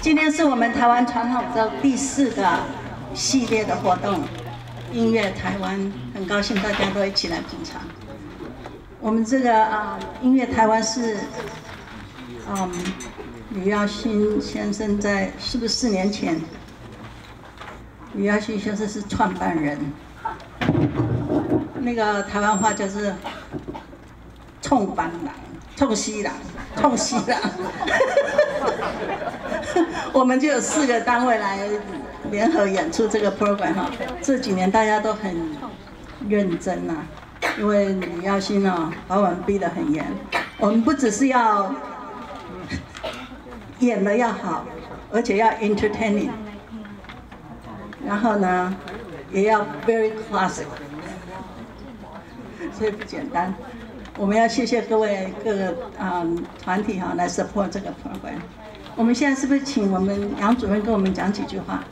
今天是我们台湾传统周第4个系列的活动，音乐台湾，很高兴大家都一起来品尝。我们这个音乐台湾是，吕耀勋先生是不是4年前？吕耀勋先生是创办人，那个台湾话就是“冲班郎”。冲西郎，冲西郎，我们就有4个单位来联合演出这个 program 哈。这几年大家都很认真呐，因为李耀勋把我们逼得很严。我们不只是要演的要好，而且要 entertaining， 然后呢，也要 very classic， 所以不简单。我们要谢谢各个团体来 support 这个 program。我们现在是不是请我们杨主任跟我们讲几句话？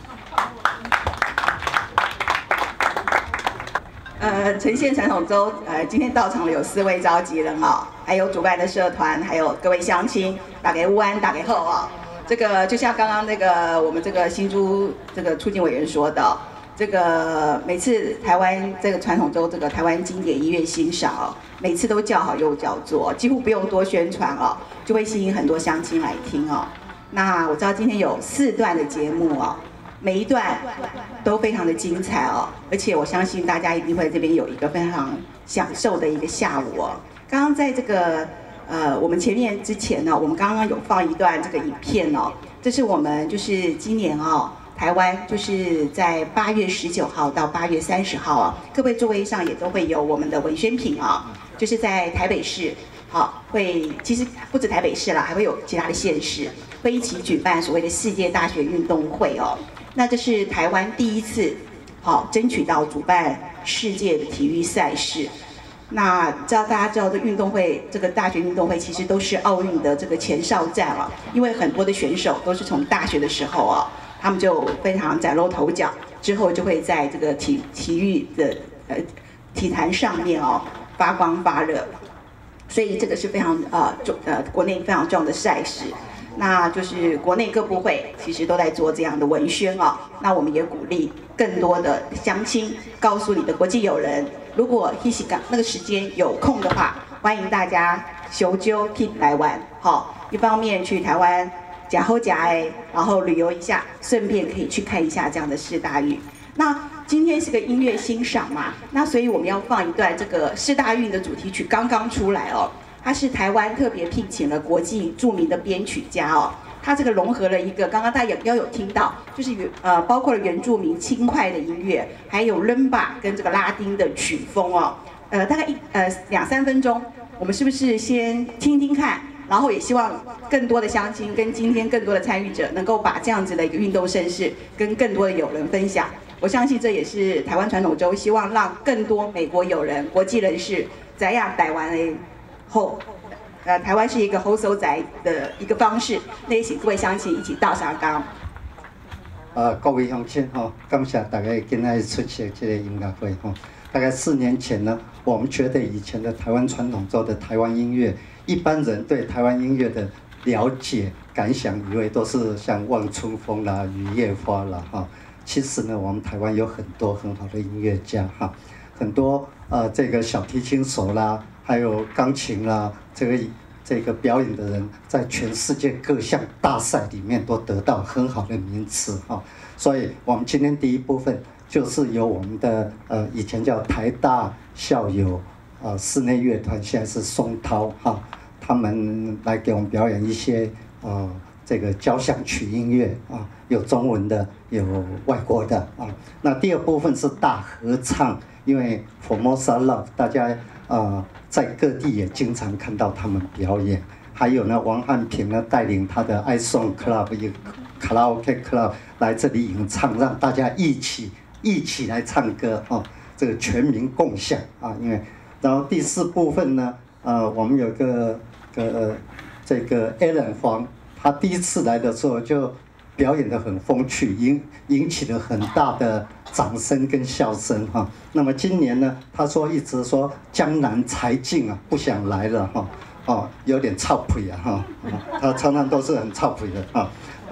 呈现传统周，今天到场的有4位召集人还有主办的社团，还有各位乡亲，大家午安，大家好这个就像刚刚那个我们这个新竹这个促进委员说的。这个每次台湾这个传统周，这个台湾经典音乐欣赏每次都叫好又叫座，几乎不用多宣传就会吸引很多乡亲来听那我知道今天有4段的节目每一段都非常的精彩而且我相信大家一定会这边有一个非常享受的一个下午刚刚在这个我们前面之前我们刚刚有放一段这个影片这是我们就是今年台湾就是在8月19号到8月30号各位座位上也都会有我们的文宣品就是在台北市会其实不止台北市啦，还会有其他的县市会一起举办所谓的世界大学运动会那这是台湾第一次争取到主办世界的体育赛事。那大家知道这运动会，这个大学运动会其实都是奥运的这个前哨战因为很多的选手都是从大学的时候他们就非常崭露头角，之后就会在这个体育的体坛上面发光发热，所以这个是非常国内非常重要的赛事。那就是国内各部会其实都在做这样的文宣那我们也鼓励更多的乡亲告诉你的国际友人，如果那个时间有空的话，欢迎大家修揪 keep 来玩一方面去台湾。假后假然后旅游一下，顺便可以去看一下这样的世大运。那今天是个音乐欣赏嘛，那所以我们要放一段这个世大运的主题曲刚刚出来它是台湾特别聘请了国际著名的编曲家它这个融合了一个刚刚大家也有听到，就是包括了原住民轻快的音乐，还有伦巴跟这个拉丁的曲风大概2-3分钟，我们是不是先听听看？然后也希望更多的乡亲跟今天更多的参与者能够把这样子的一个运动盛事跟更多的友人分享。我相信这也是台湾传统周希望让更多美国友人、国际人士怎样台湾的后，台湾是一个好所在的一个方式。那也请各位乡亲一起到上岗。 各位乡亲感谢大家今天出席这个音乐会大概4年前呢，我们觉得以前的台湾传统周的台湾音乐。一般人对台湾音乐的了解感想，以为都是像望春风啦、雨夜花啦其实呢，我们台湾有很多很好的音乐家很多这个小提琴手啦，还有钢琴啦，这个表演的人，在全世界各项大赛里面都得到很好的名次所以我们今天第一部分就是由我们的以前叫台大校友室内乐团，现在是松涛他们来给我们表演一些这个交响曲音乐有中文的，有外国的那第2部分是大合唱，因为 Formosa Love 大家在各地也经常看到他们表演。还有呢，王汉平呢带领他的 iSong Club 一个卡拉 OK Club 来这里演唱，让大家一起来唱歌这个全民共享因为然后第4部分呢我们有这个 Alan 黄，他第1次来的时候就表演得很风趣，引起了很大的掌声跟笑声那么今年呢，他一直说江南才尽不想来了有点臭屁他常常都是很臭屁的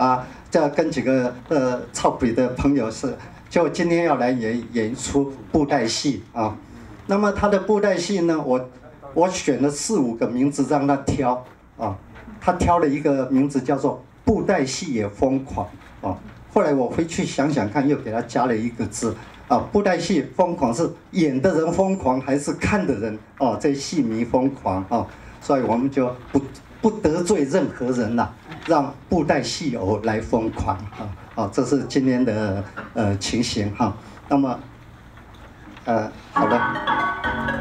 这跟几个操笔的朋友是，就今天要来演一出布袋戏啊。那么他的布袋戏呢，我选了4、5个名字让他挑啊，他挑了一个名字叫做“布袋戏也疯狂”啊。后来我回去想想看，又给他加了一个字啊，布袋戏疯狂是演的人疯狂还是看的人哦？这戏迷疯狂啊，所以我们就不得罪任何人啦，让布袋戏偶来疯狂啊！这是今天的情形哈。那么好了。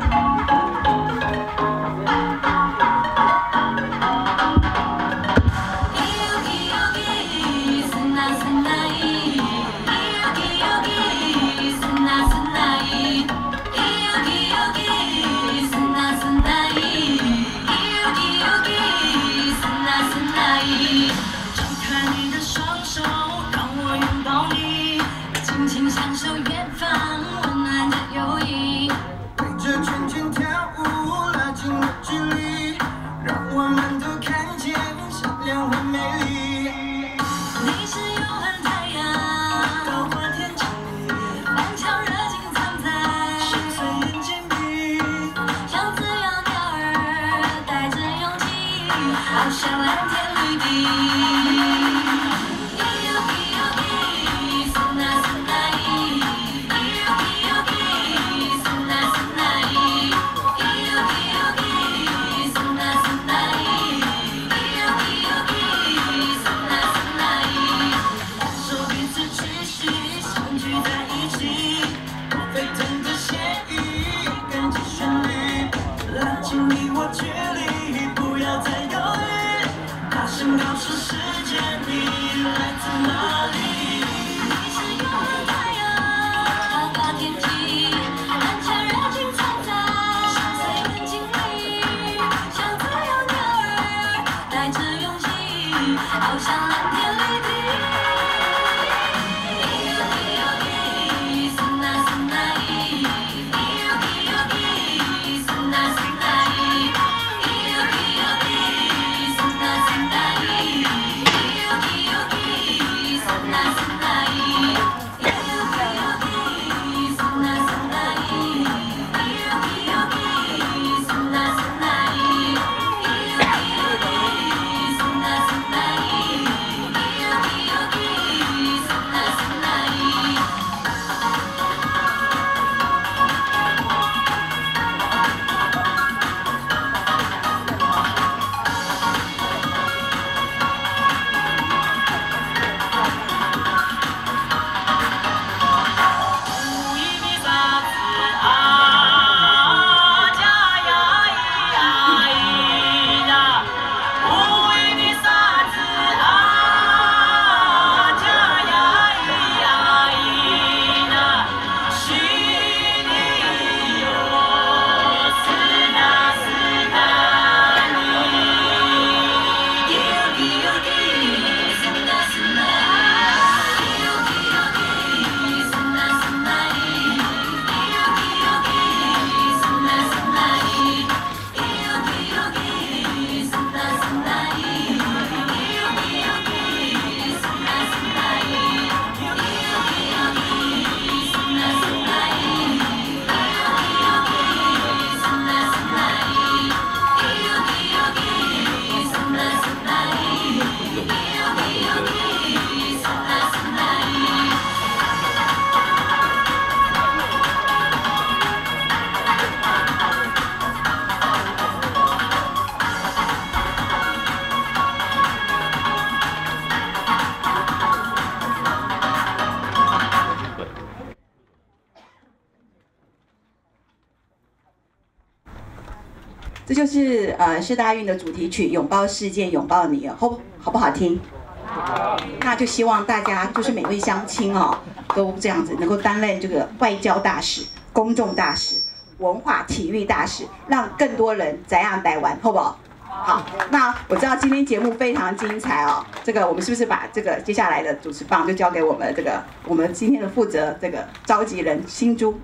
这就是世大运的主题曲《拥抱世界，拥抱你》哦，好不好听？好。那就希望大家就是每位乡亲哦，都这样子能够担任这个外交大使、公众大使、文化体育大使，让更多人怎样台湾，好不好？好。那我知道今天节目非常精彩哦，这个我们是不是把这个接下来的主持棒就交给我们我们今天的负责这个召集人新珠？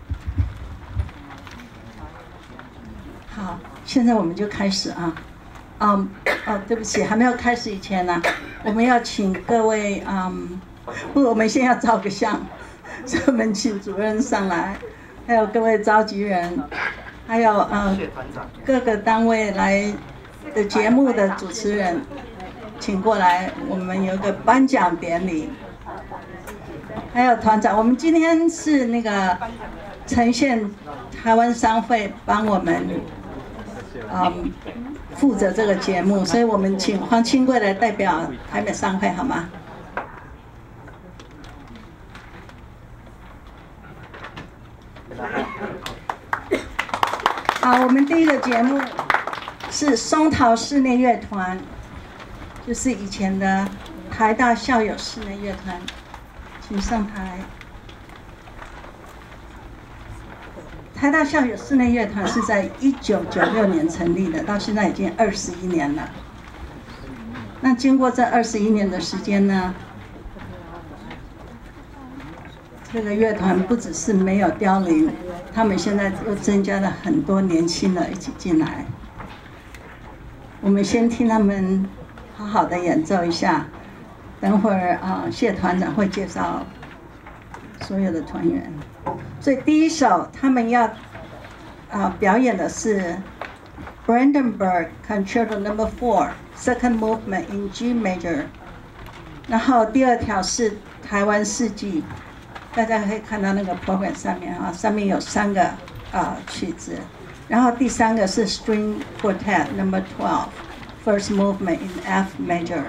好，现在我们就开始啊。 对不起，还没有开始以前呢，我们要请各位我们先要照个相，所以我们请主任上来，还有各位召集人，还有各个单位来的节目的主持人，请过来，我们有个颁奖典礼，还有团长，我们今天是那个呈现台湾商会帮我们负责这个节目，所以我们请黄清贵来代表台北商会好吗？好，我们第一个节目是松桃室内乐团，就是以前的台大校友室内乐团，请上台。台大校友室内乐团是在1996年成立的，到现在已经21年了。那经过这21年的时间呢，这个乐团不只是没有凋零，他们现在又增加了很多年轻的一起进来。我们先听他们好好的演奏一下，等会儿谢团长会介绍所有的团员。所以第一首他们要表演的是 Brandenburg Concerto No. 4 Second Movement in G Major， 然后第二条是台湾四季，大家可以看到那个 program 上面上面有3个曲子，然后第3个是 String Quartet No. 12 First Movement in F Major。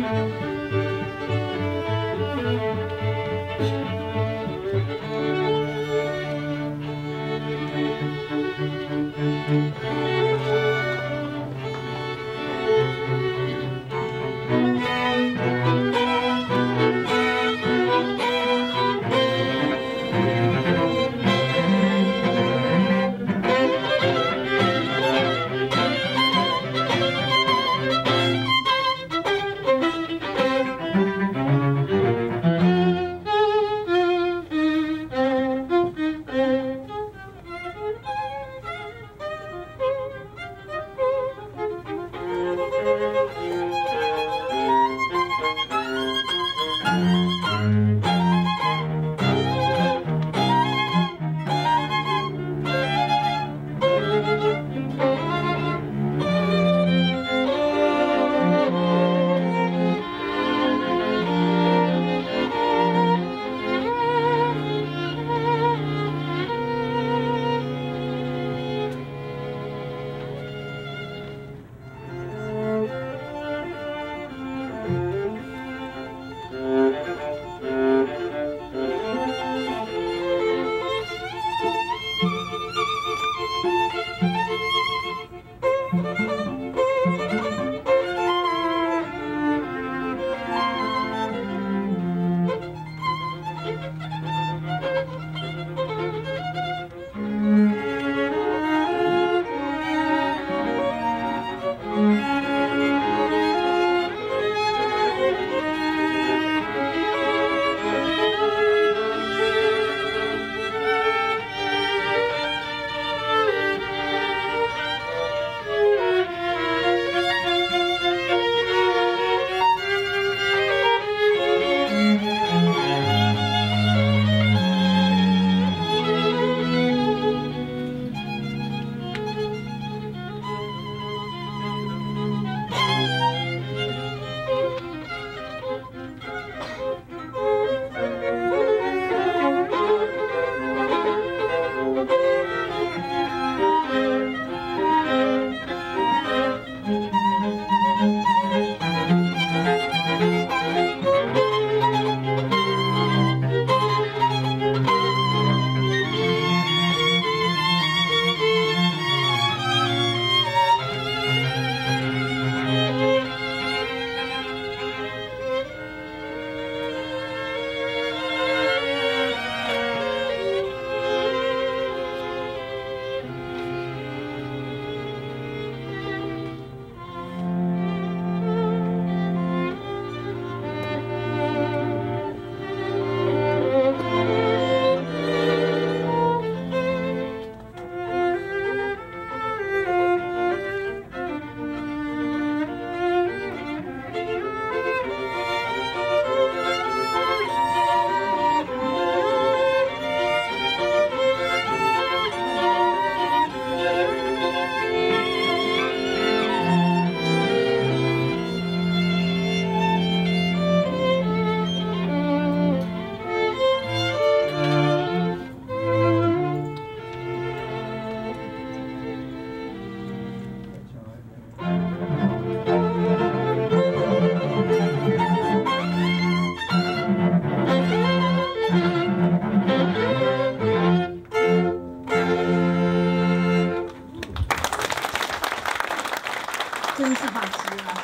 真是好极了，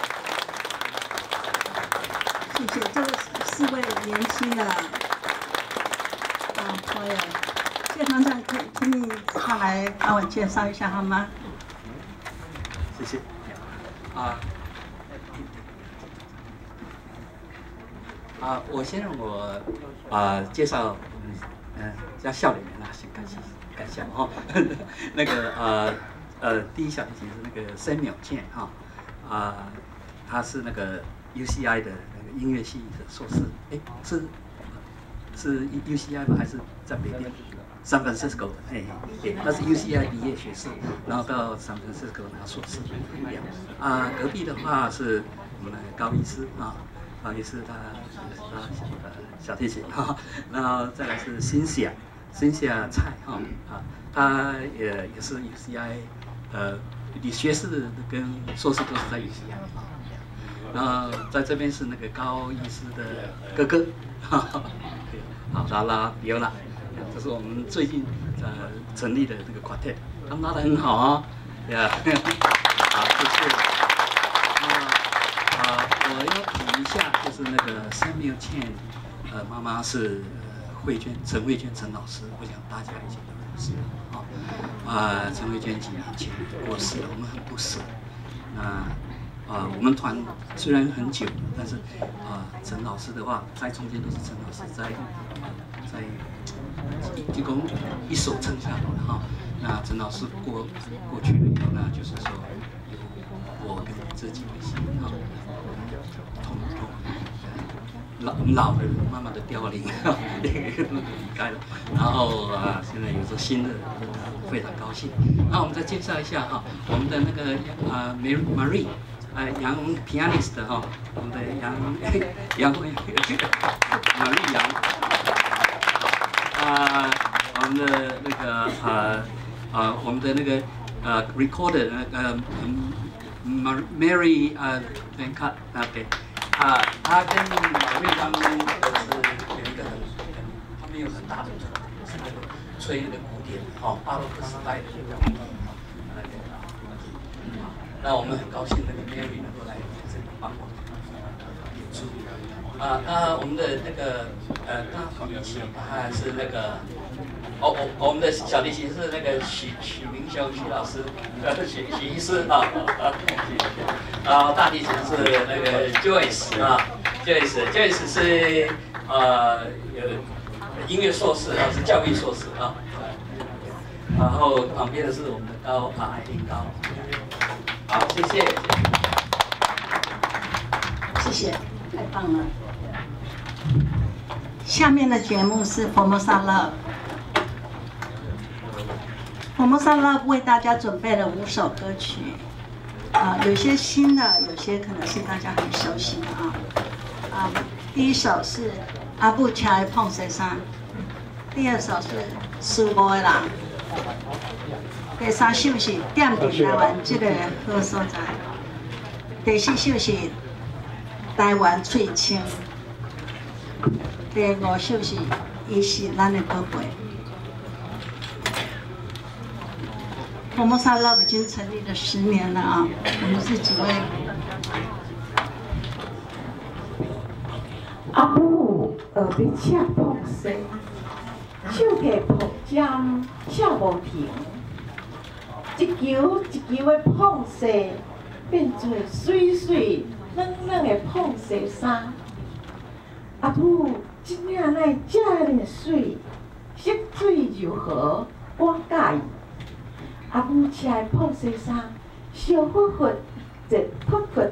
谢谢这4位年轻的朋友，谢行长，请你上来帮我介绍一下好吗？ 谢谢。我先让我介绍，叫笑脸人先感谢哈。那个第一小提琴是那个 Samuel Chen 哈，他是那个 UCI 的那个音乐系的硕士，是 UCI 吗？还是在北边？San Francisco 的，那是 UCI 毕业学士，然后到 San Francisco 拿硕士。隔壁的话是我们的高医师也是他小提琴然后再来是辛夏蔡他也是 UCI 你学士跟硕士都是在 UCI 然后在这边是那个高医师的哥哥，好，拉拉比欧拉，这是我们最近成立的这个 quartet， 他们拉得很好啊，呀，好，谢谢。我要提一下，就是那个 Samuel Chen， 妈妈是陈慧娟陈老师，我想大家以前都认识啊。陈慧娟几年前过世了，我们很不舍。我们团虽然很久，但是陈老师的话，在中间都是陈老师在就讲一手撑下来了哈。那陈老师过去了以后呢，就是说有我跟这几位新哈。老人慢慢的凋零，离开了。然后现在有着新的，非常高兴。那我们再介绍一下哈，我们的那个Marie， 杨 pianist 哈，我们的杨慧Marie 杨，我们的那个我们的那个recorder 那个Mary Venkat 对。他跟马瑞他们都是有一个他们有很大的是那个吹那个古典，巴洛克时代的那个。那我们很高兴那个 Mary 能够来这里帮我演出。我们的那个大提琴是那个我们的小提琴是那个许明雄许老师，许医师啊，大提琴是那个 Joyce 啊 ，Joyce 是有音乐硕士啊，是教育硕士啊。然后旁边的是我们的高艾琳高，好，谢谢， 谢谢，太棒了。下面的节目是 Formosa Love。Formosa Love 为大家准备了5首歌曲，有些新的，有些可能是大家很熟悉的第一首是阿布恰的碰谁山，第二首是苏波的人，第三首是点伫台湾这个好所在，第四首是台湾翠青，第5首是伊是咱的宝贝。Formosa Love 已经成立了10年了啊！我们是几位？ 阿母被车碰死，手提碰针笑无停，一球一球的碰死，变做水水软软的碰死衫。阿母真正来这样水，色水如何？我介意。阿母车的碰死衫，烧乎乎，热扑扑。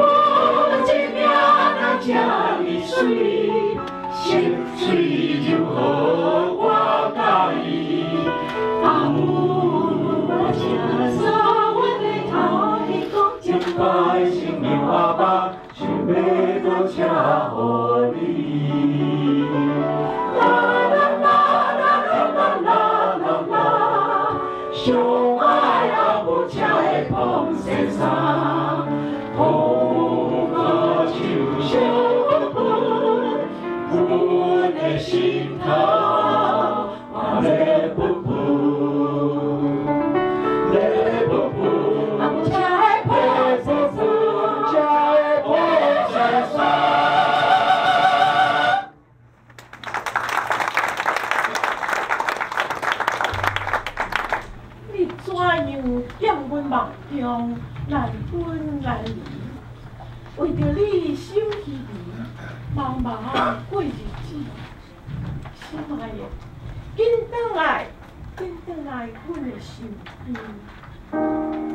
水，色水如梦中难分难离，为着你心稀微，茫茫过日子。心爱的，紧转来，紧转来，阮的身边。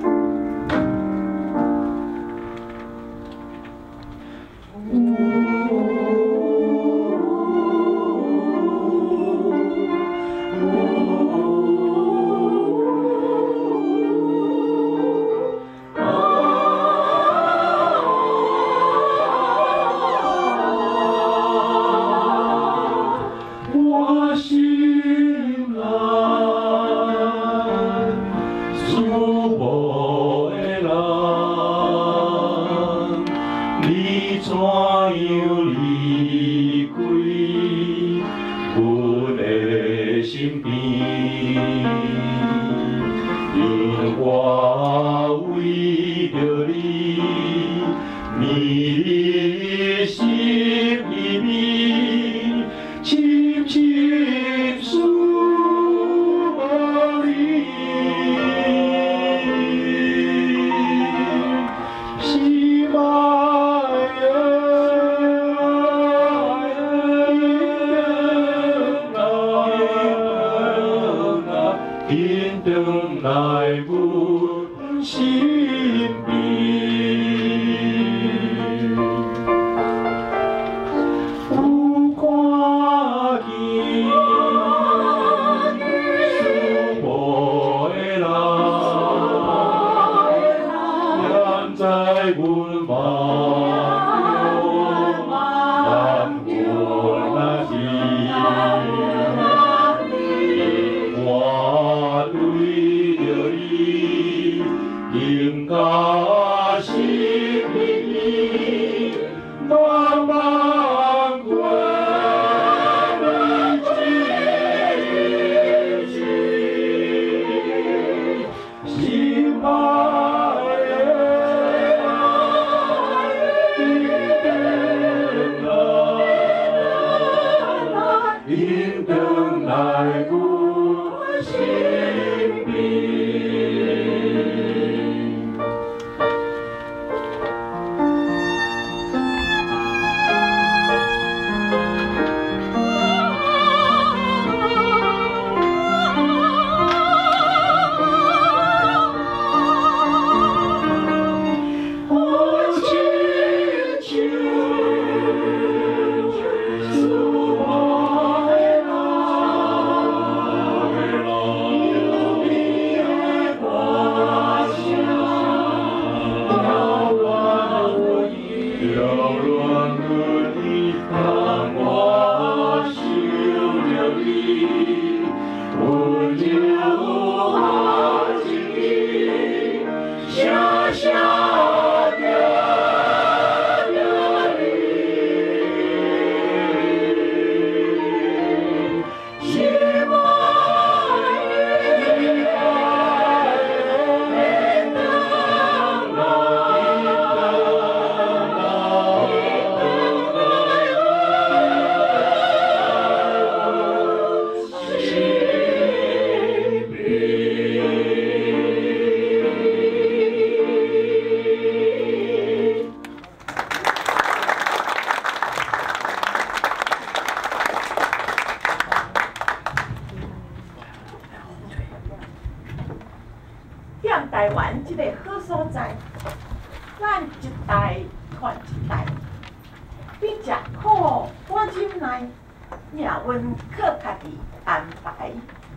台湾这个好所在，咱一代传一代，比食苦半忍耐，命运靠家己安排。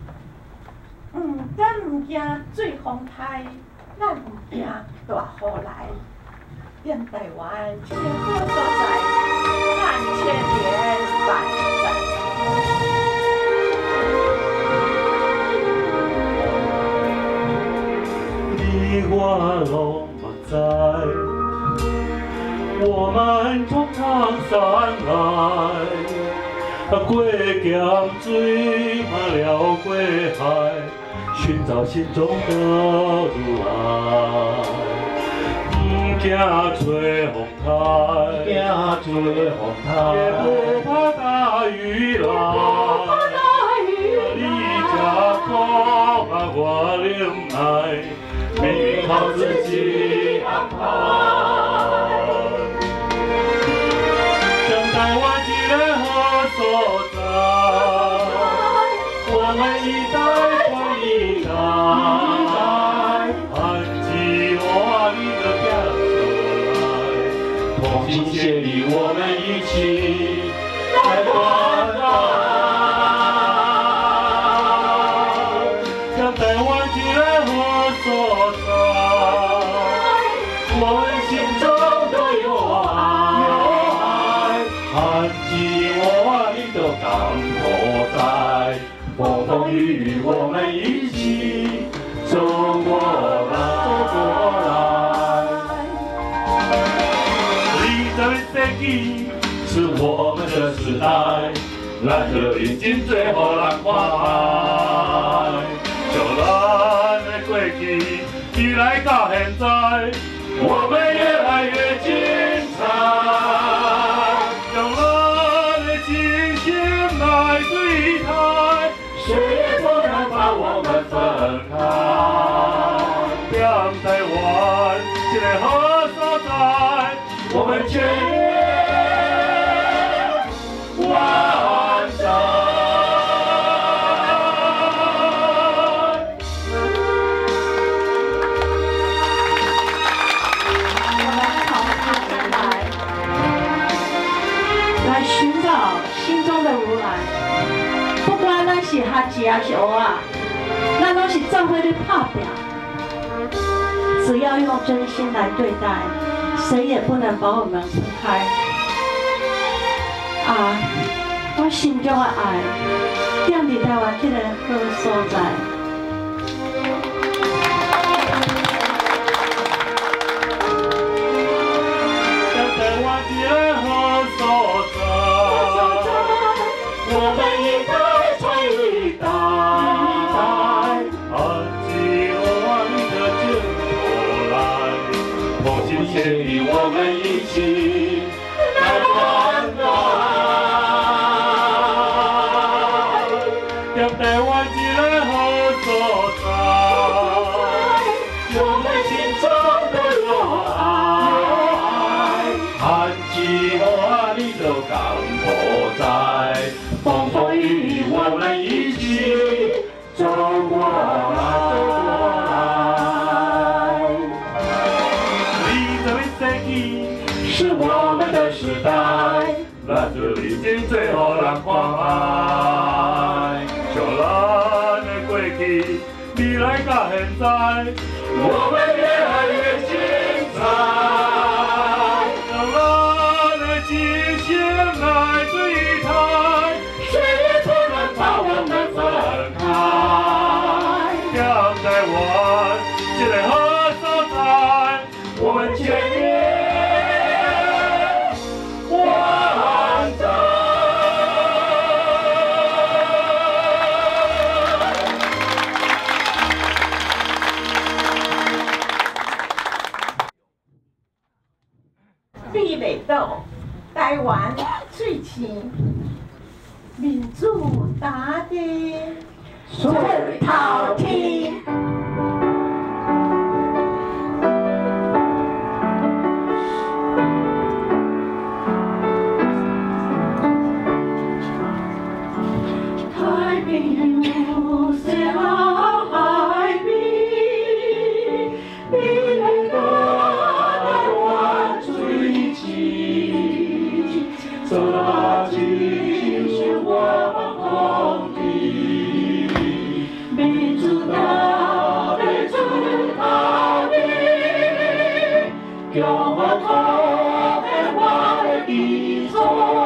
咱毋惊水风台，咱毋惊大雨来。踮台湾这个好所在，咱千年万载。 我拢目知，我们冲上山来，过江水，了过海，寻找心中的路来。不惊吹风台，也不怕大雨来。你吃苦，我忍耐。 命运靠自己安排。将台湾既然何所在，我们一代传一代，安吉瓦里的表出来，同心协力，我们一起来传达。 台湾既然何所在，我们心中都有爱，安吉我你都港头在，风风雨雨我们一起走过来。21世纪是我们的时代，咱就认真做互人看卖。 就咱的过去，未来到现在，我们越来越精彩。用咱的真心来对待，谁也不能把我们分开。让台湾这个好所在，我们全力完成。 不管咱是学子还是学仔，咱拢是做伙咧打拼。只要用真心来对待，谁也不能把我们分开。啊，我心中的爱，踮伫台湾这个好所在。 将台湾这个好所在。 我们一代传一代，安吉瓦里的镜头来，同心协力，我们一起来传达。让台湾这个好所在，我们心中都有爱，安吉瓦里的港头在。 风风雨雨，我们一起走过来。21世纪是我们的时代，咱就认真做互人看卖。像咱的过去，未来到现在，我们越来越精彩。让咱的真心来对待。 把我们分开，让台湾这个好所在，我们全力完成。 避袂倒，台湾最青。 民主大地水头天，太平有些海边，比那个台湾最近，这几。 我们共地，民主大地最大地，共同的我的基础，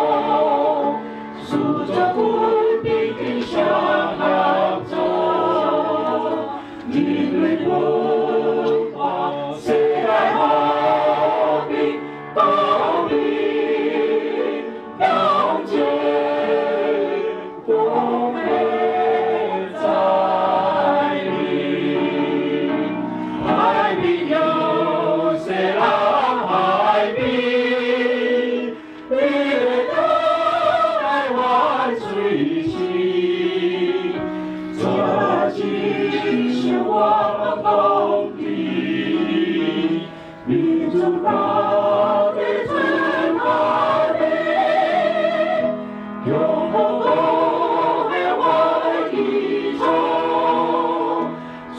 数着规定的相合作，人类文化世界和平公理永久。 这即是我们共的。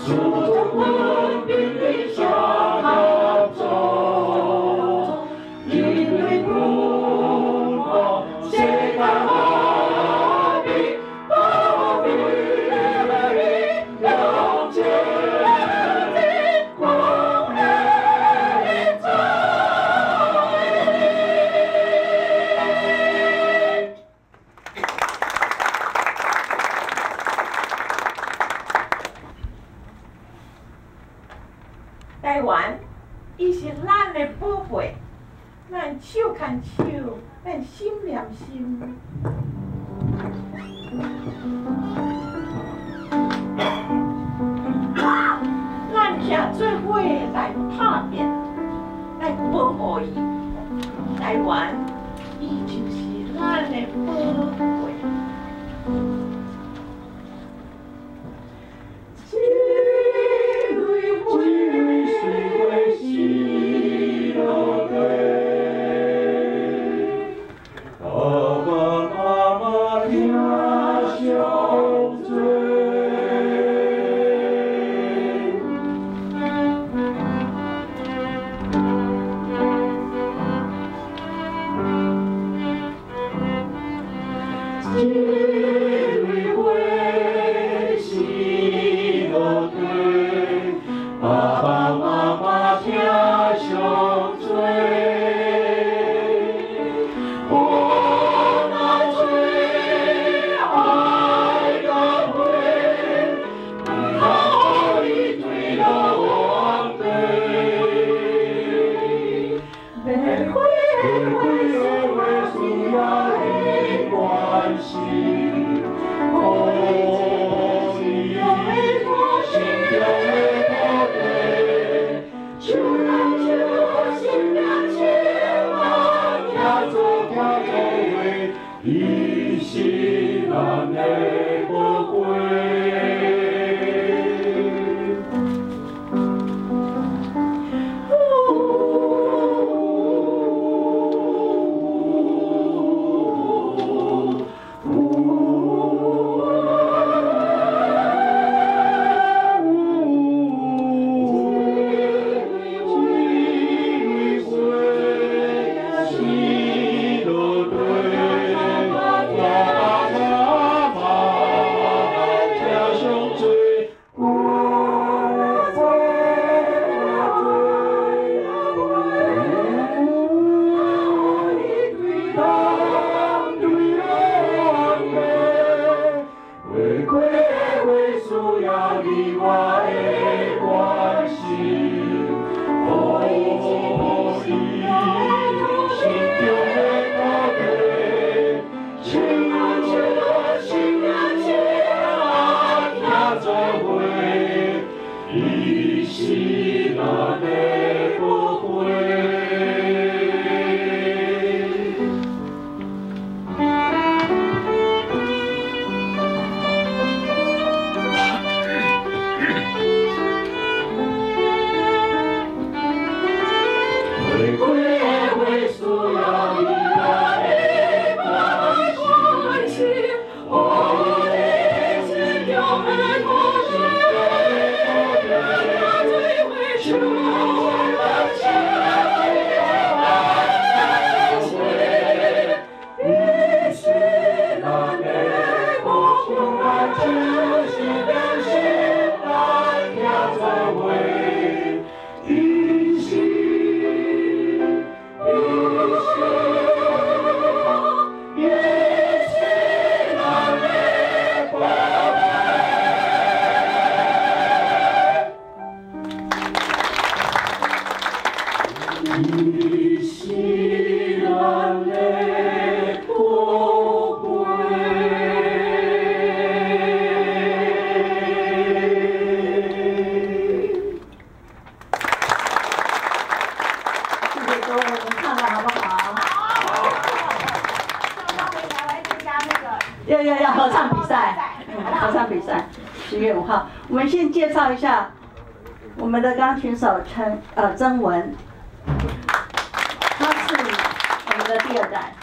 台湾，伊是咱的宝贝，咱手牵手，咱心连心。咱徛做伙来打拼，来保护伊。台湾，伊就是咱的宝贝。 要合唱比赛，合唱比赛，10月5号。我们先介绍一下我们的钢琴手曾文，他是我们的第2代。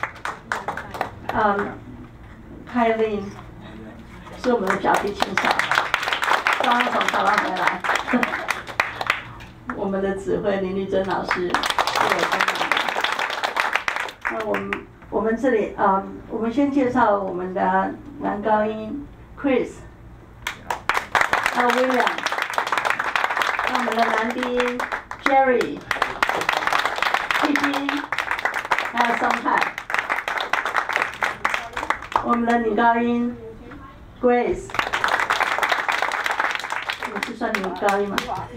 凯琳是我们的小提琴手。 刚刚从台湾回来。我们的指挥林丽珍老师是我分享的。那我们这里我们先介绍我们的男高音 Chris， 还有 William， 那我们的男低音 Jerry， 屁屁，还有松海。我们的女高音 Grace。你是算女高音吗？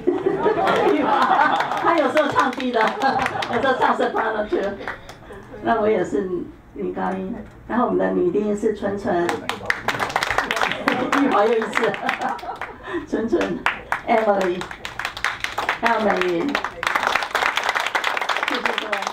她有时候唱低的，有时候唱soprano去。那我也是女高音，然后我们的女低音是纯纯，一会儿又一次，纯纯 Emily， 还有美云，谢谢各位。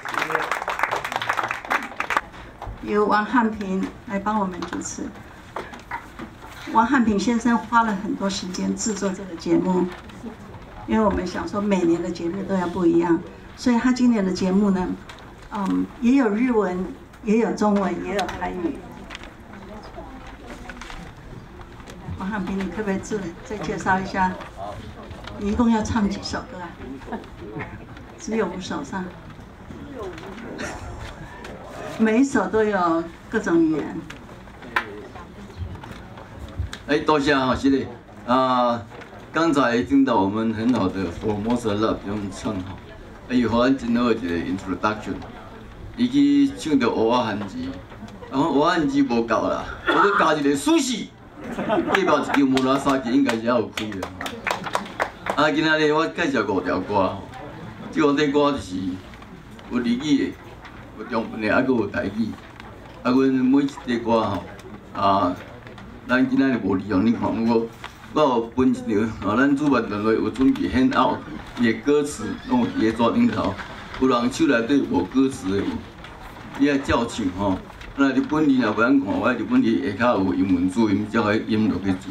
由王汉平来帮我们主持。王汉平先生花了很多时间制作这个节目，因为我们想说每年的节目都要不一样，所以他今年的节目呢，也有日文，也有中文，也有台语。王汉平，你可不可以再介绍一下，你一共要唱几首歌啊？只有5首上，每一首都有各种语言。 多谢哈，谢谢刚才听到我们很好的《Formosa Love》用唱哈，伊互咱真好一个 introduction。伊去唱着蚵仔番薯，然后蚵仔番薯无够啦，我再加一个苏西，计较一支无拉沙吉应该是还有开的。今仔日我介绍5条歌吼，这5条歌就是有日语的，有中文的，还佫有台语。阮每一条歌吼咱今仔日无利用，你看我有分一场，咱主办团队有准备hand out， 伊的歌词拢有伫个纸顶头，有人手内底无歌词的，你爱照唱吼。那日本字若袂晓看，我日本字下骹有英文注音，才会音落去做。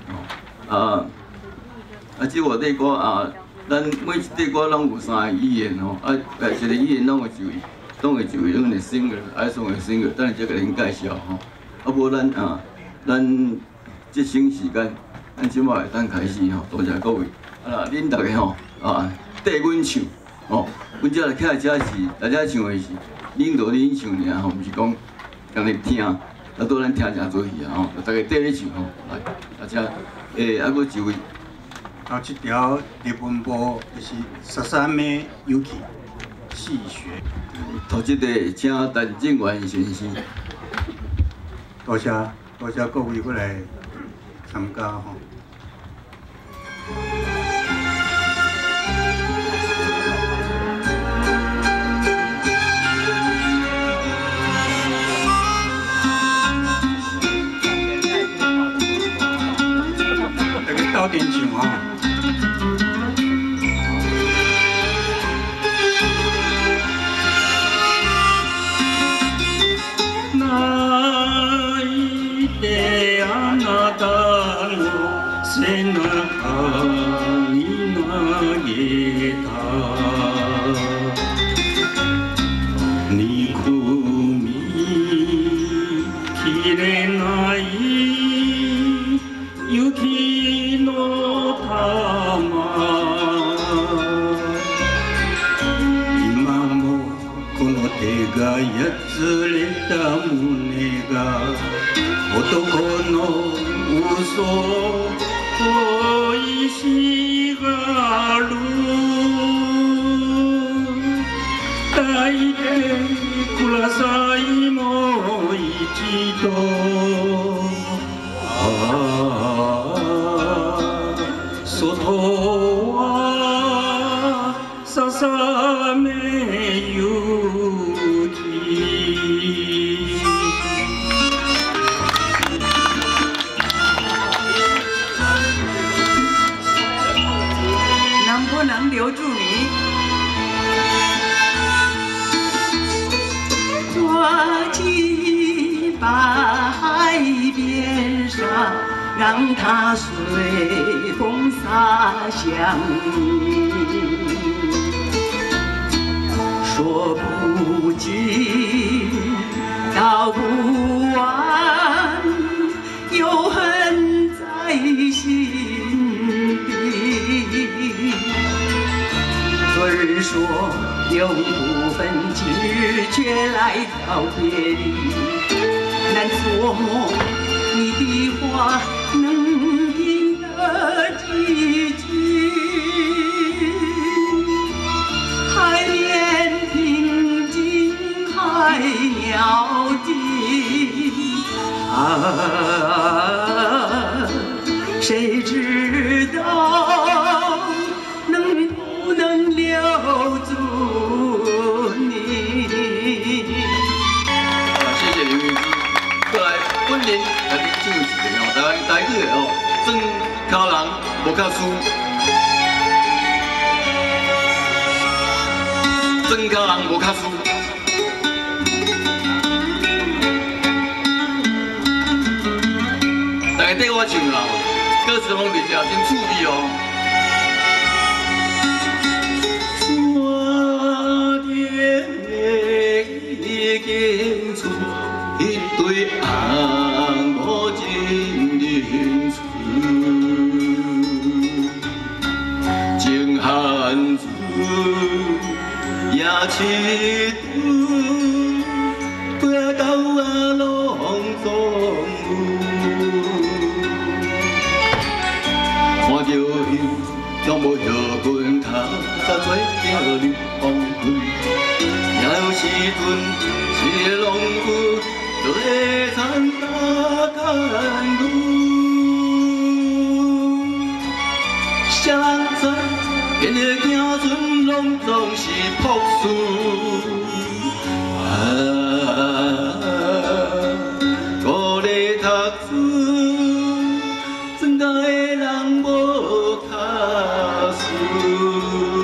即5块歌咱每一块歌拢有3个语言吼，一个语言拢会就位，拢会就位，阮的 singer， 爱送的 singer， 等下再甲恁介绍吼。无咱即省时间，咱即摆会当开始吼，多谢各位。恁大家吼缀阮唱吼，阮遮徛在遮是大家唱的是恁着恁唱尔吼，毋是讲共你听，倒咱听真做戏吼，大家缀咧唱吼，来，而且佫一位。 后一条日文部就是Sasame Yuki 细学。 头一个请陈正元先生。 多谢各位过来参加吼。大家斗阵唱吼。 背中に投げた憎みきれない雪の玉今もこの手がやつれた胸が男の嘘恋しがる抱いてくださいもう一度外はささめゆき能不能留住你？抓进海边上，让它随风洒向你。说不尽，道不完，有恨在心。 说，永不分今日却来到别离，难琢磨你的话能听得几句。海面平静，海鸟低，谁知道能不能留住你？ 谢谢刘明芝，过来本人来你唱一个哦，台语的哦，庄口人无较输，庄口人无较输。大家跟我唱啦，歌词拢袂正真趣味哦。 我天已经出一对红毛金鳞翅，情汉子也七度，过到啊拢总有。看着伊，拢无摇滚脚，甲做叫你放开。也有时阵，一个浪舞，就会参加干路。谁人知，因的行船拢总是朴素。鼓励读书，庄家的人无卡输。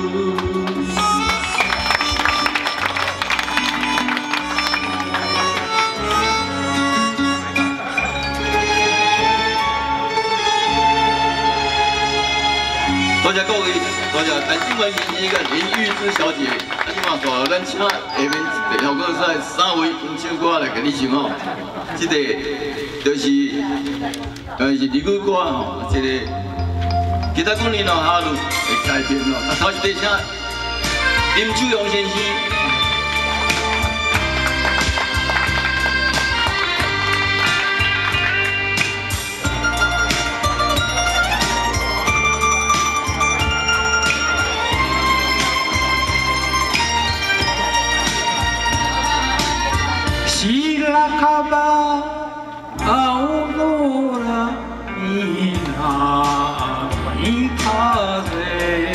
多谢各位，多谢咱新闻先生跟林玉芝小姐，啊，即马带咱请下面效果赛3位演唱歌来给你唱哦。这个就是是儿歌歌吼，这个其他过年咯下路会改编咯。啊，头一个请林秋阳先生。 Silakaba aurora南風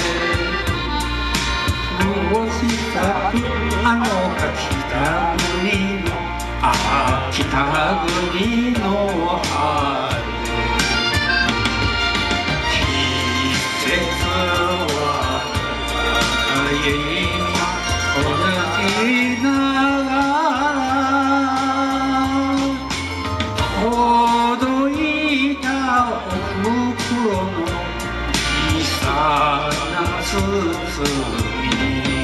潤したあの北国の北国の春季節は今泳ぎながら届いたお袋の小さな包み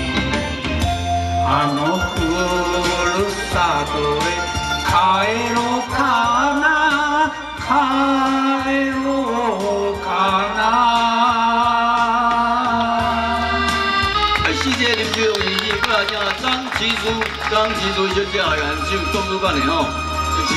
あのふるさとへ帰ろうかな帰ろうかな。 谢谢林秋荣先生，过来请张其书小姐来演唱广东版的吼，就是。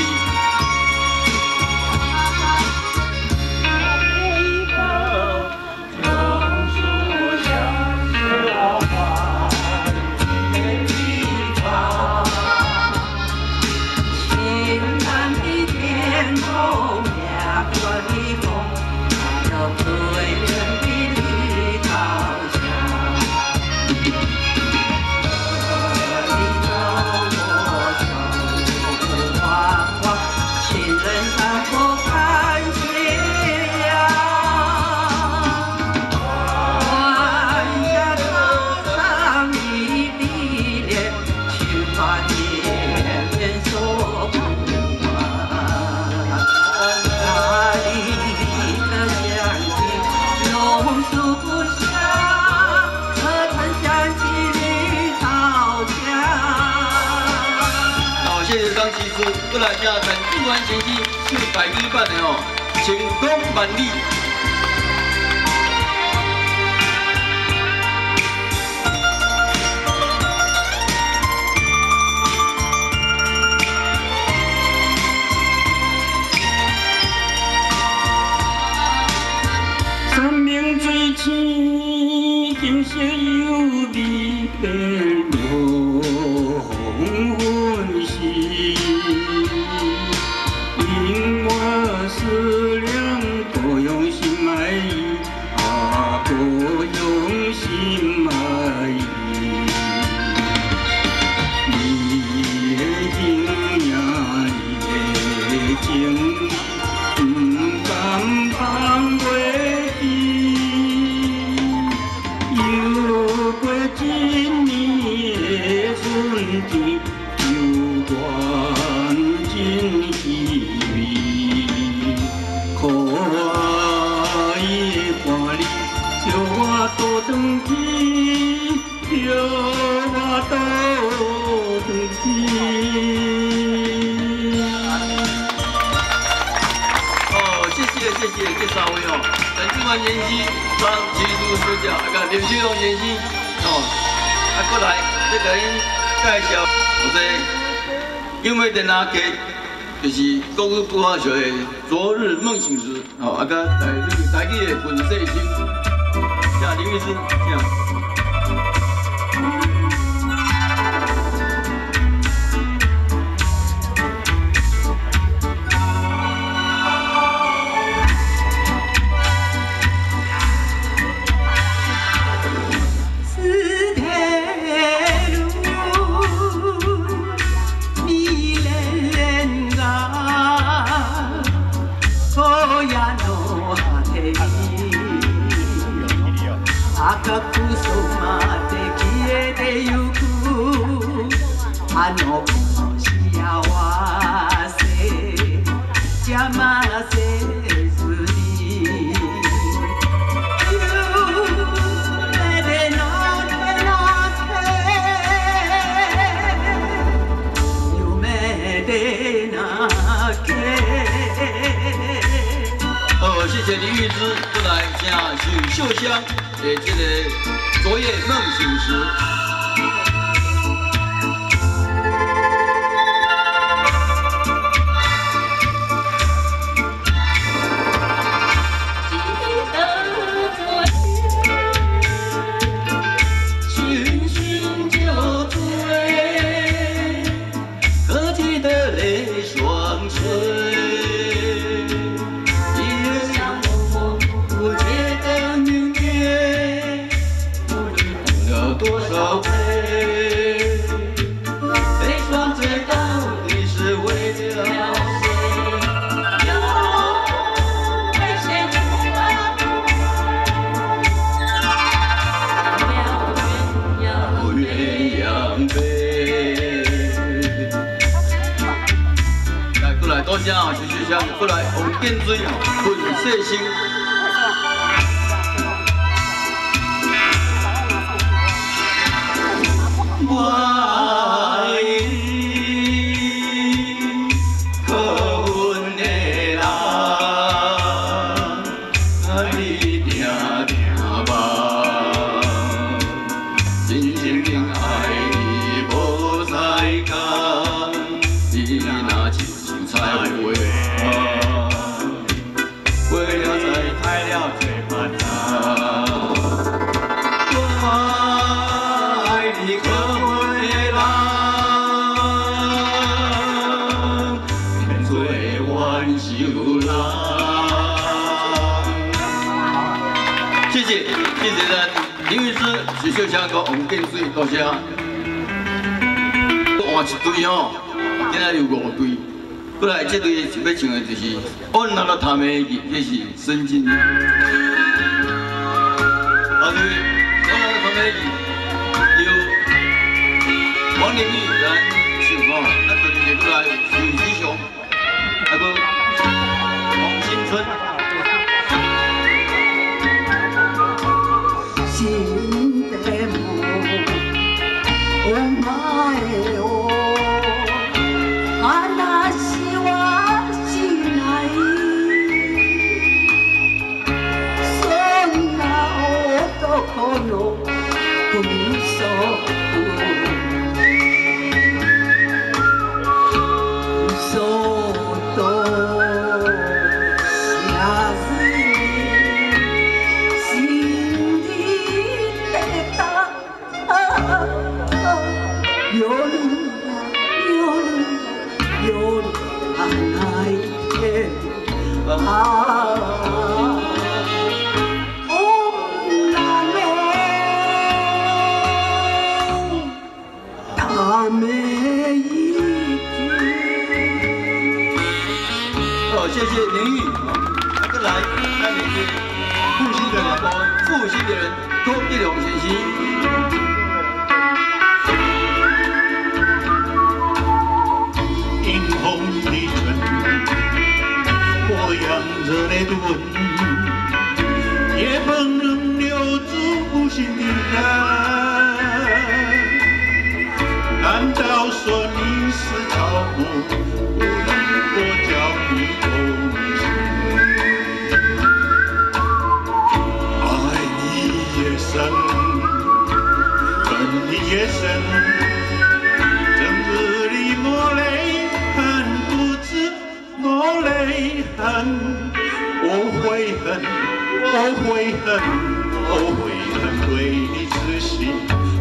过来请陈志远先生唱台语版的哦，晴空万里。 金色优美的落红时，因我思量不用心爱意，不用心爱意。你的情呀，你的情，不敢放袂记。 游过一年的春天，犹原真稀微。可爱的伴侣，叫我倒转去，叫我倒转去。 哦，谢谢三位哦，陈志文演戏。 帮技术指教，甲林秋龙先生哦，过来再甲恁介绍，有这因为电话剧就是国语不好笑的《昨日梦醒时》哦，甲台语的《粉碎星》，请林律师，请。 谢谢林玉芝，过来请许秀香的这个《昨夜梦醒时》。寻寻就追，可记得泪双垂。 多少杯？悲伤醉到底是为了谁？有危险出发，有鸳鸯杯。来，过来，多谢啊，徐学香，过来，红电水，粉碎星。 我爱你，可阮的人，你定望，真正爱你无再讲，你若亲像菜花，花了再开了最盼头。我爱你可。 谢谢咱林律师、许秀香和王建水，多谢。换一队哦，今仔有5队。过来这队是要唱的就是《安那个他们的这是孙敬礼。好队，安那个他们由王玲玉来唱哦，那队里过来许志雄，还有王新春。 心的梦，哦妈的哦，啊那是我心爱，son na otokono kuso。 嘘と的人郭必良先生。 迎风的春，火焰热烈的吻，也不能留住无心的人。难道说你是草木，不能够叫你动心？爱你越深，恨你越深，整日里抹泪痕，不知抹泪痕。我悔恨，我悔恨，我悔恨对你痴心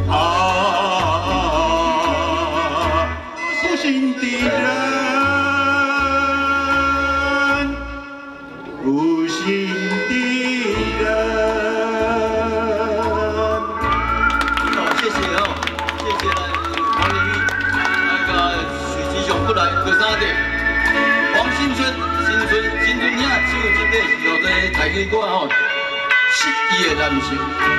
无心的人，无心的人。 好，谢谢哦，谢谢黄玲玉，那个许吉祥不来第三队，黄新春，新春兄唱这个是后在台语歌吼，失意的男性。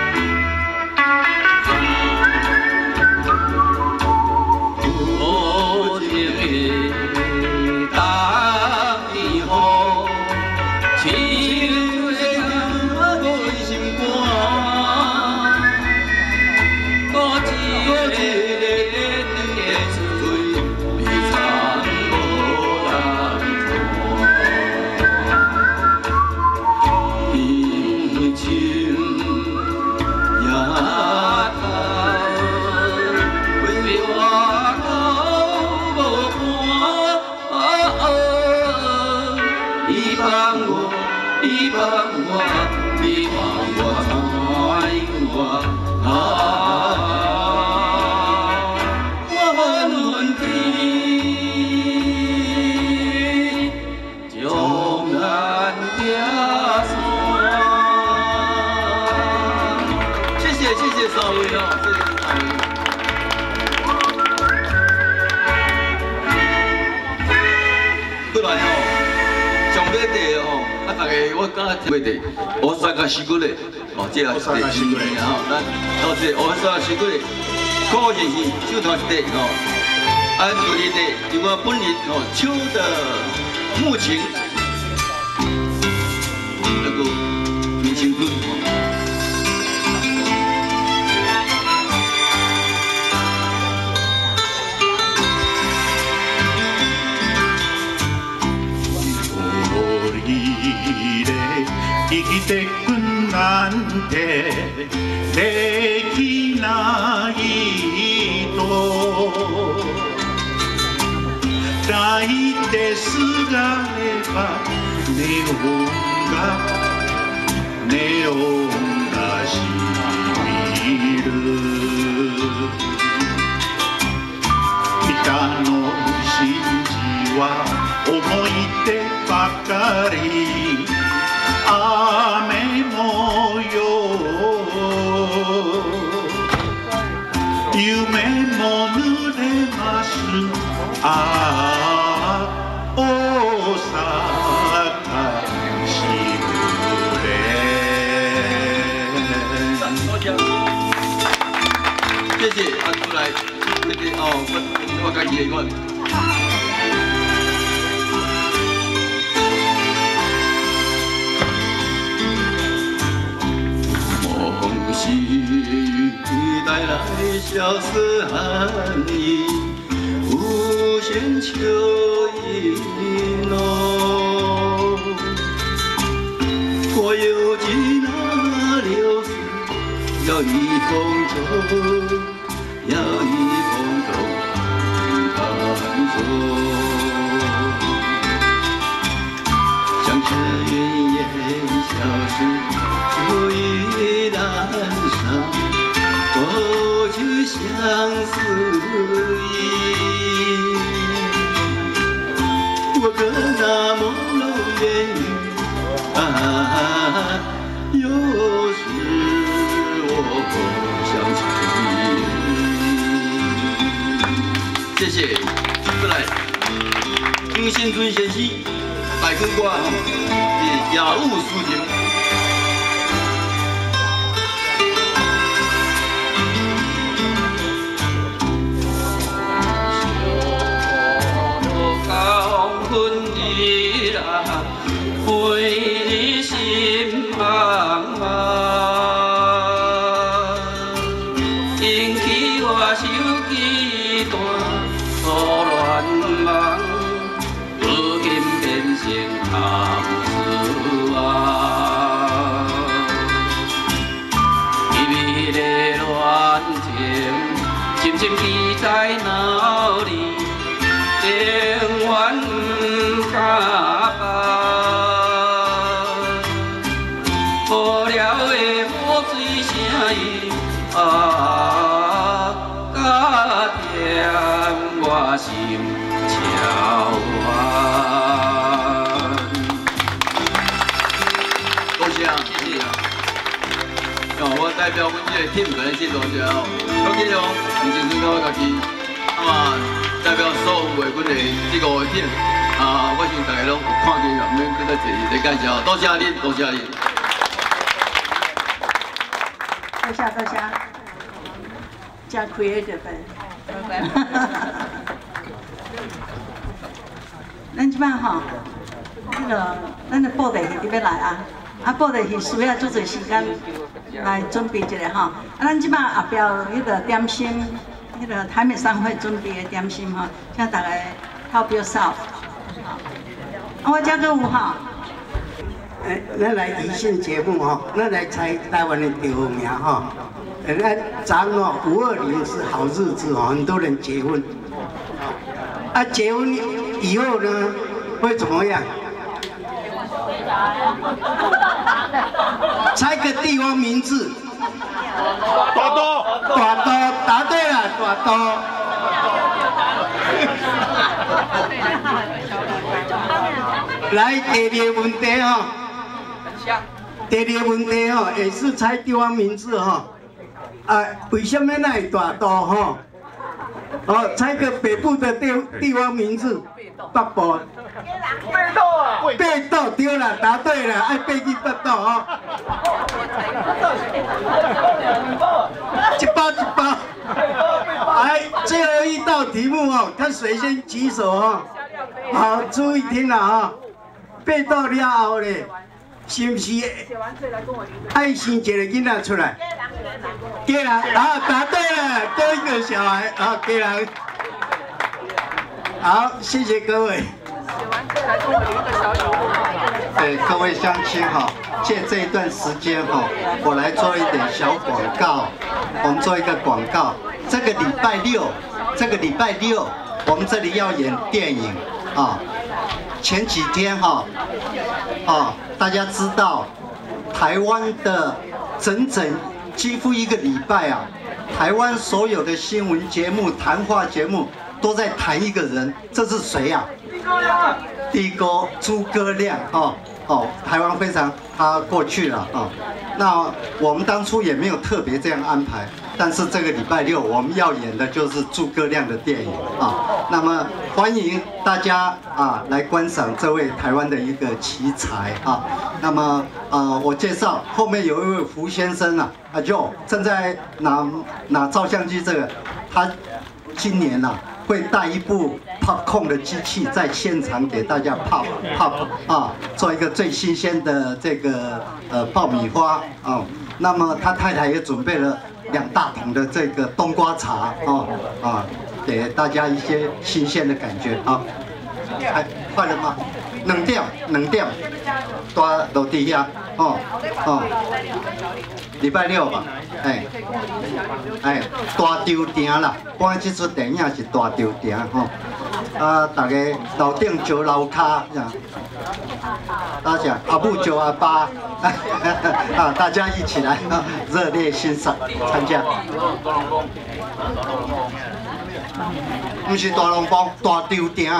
我三个西骨嘞，哦，这也是第二年吼，咱到这我三个西骨嘞，高先生手头一块吼，按道理的，就我本人吼，手的木琴，那个明星盾吼。生きてくなんてできないと抱いてすがればネオンがしみる北の真珠は思い出ばかり雨模様夢も濡れます大阪しぐれ谢谢啊，出来，这个哦，我家己的我。细雨带来萧瑟寒意，无限秋意浓。我有几那流水，摇一风舟，摇一风舟，弹奏。像是云烟消失。秋意阑珊，过去相思意。我可那梦楼烟雨啊，有时我想起你。谢谢，再来，金新春先生，百歌歌是雅务抒情。 无聊的雨水声音啊，甲甜我心悄怨。 多谢啊，谢谢啊。我代表阮这个 team 可能谢多谢哦。我记得以前阵我家己代表所有的阮的这个 team 我想大家拢有看见了，免搁再一一介绍，多谢恁，多谢恁。 多谢，真 creative 咱即摆吼，咱的布袋戏你要来啊，布袋戏需要足侪时间来准备一下吼。咱即摆后壁迄个点心，迄个台美商会准备的点心吼，请大家 help yourself。我这个有吼。 咱来宜兴节目吼，咱来猜台湾的地方名吼。咱咱520是好日子哦，很多人结婚。啊，结婚以后呢，会怎么样？猜个地方名字。大都，答对了，大都。来，第二个问题吼。 第二个问题吼，也是猜地方名字吼。为什么那会大都吼？猜个北部的地方名字，北部。北斗啊！北斗对了，答对了，爱飞去北斗吼。一包。最后一道题目哦，看谁先举手哦。好，注意听了哈。北斗了后咧。 是不是爱生一个囡仔出来？家人啊，答对了，多一个小孩啊，家人。好，谢谢各位。 各位乡亲哈，借这一段时间哈，我来做一点小广告。我们做一个广告，这个礼拜六，我们这里要演电影啊。前几天哈，大家知道，台湾的整几乎一个礼拜啊，台湾所有的新闻节目、谈话节目都在谈一个人，这是谁呀？地沟诸葛亮台湾非常他过去了那我们当初也没有特别这样安排，但是这个礼拜六我们要演的就是诸葛亮的电影那么欢迎大家来观赏这位台湾的一个奇才那么我介绍后面有一位胡先生就正在拿照相机，这个他今年会带一部 popcorn 的机器在现场给大家pop 做一个最新鲜的这个爆米花那么他太太也准备了2大桶的这个冬瓜茶给大家一些新鲜的感觉快了吗？2点，大落地下礼拜六吧，大丢店啦，看这出电影是大丢店大家楼顶招楼骹，大家阿母招阿爸，大家一起来热烈欣赏参加。不是大龙帮，大丢店。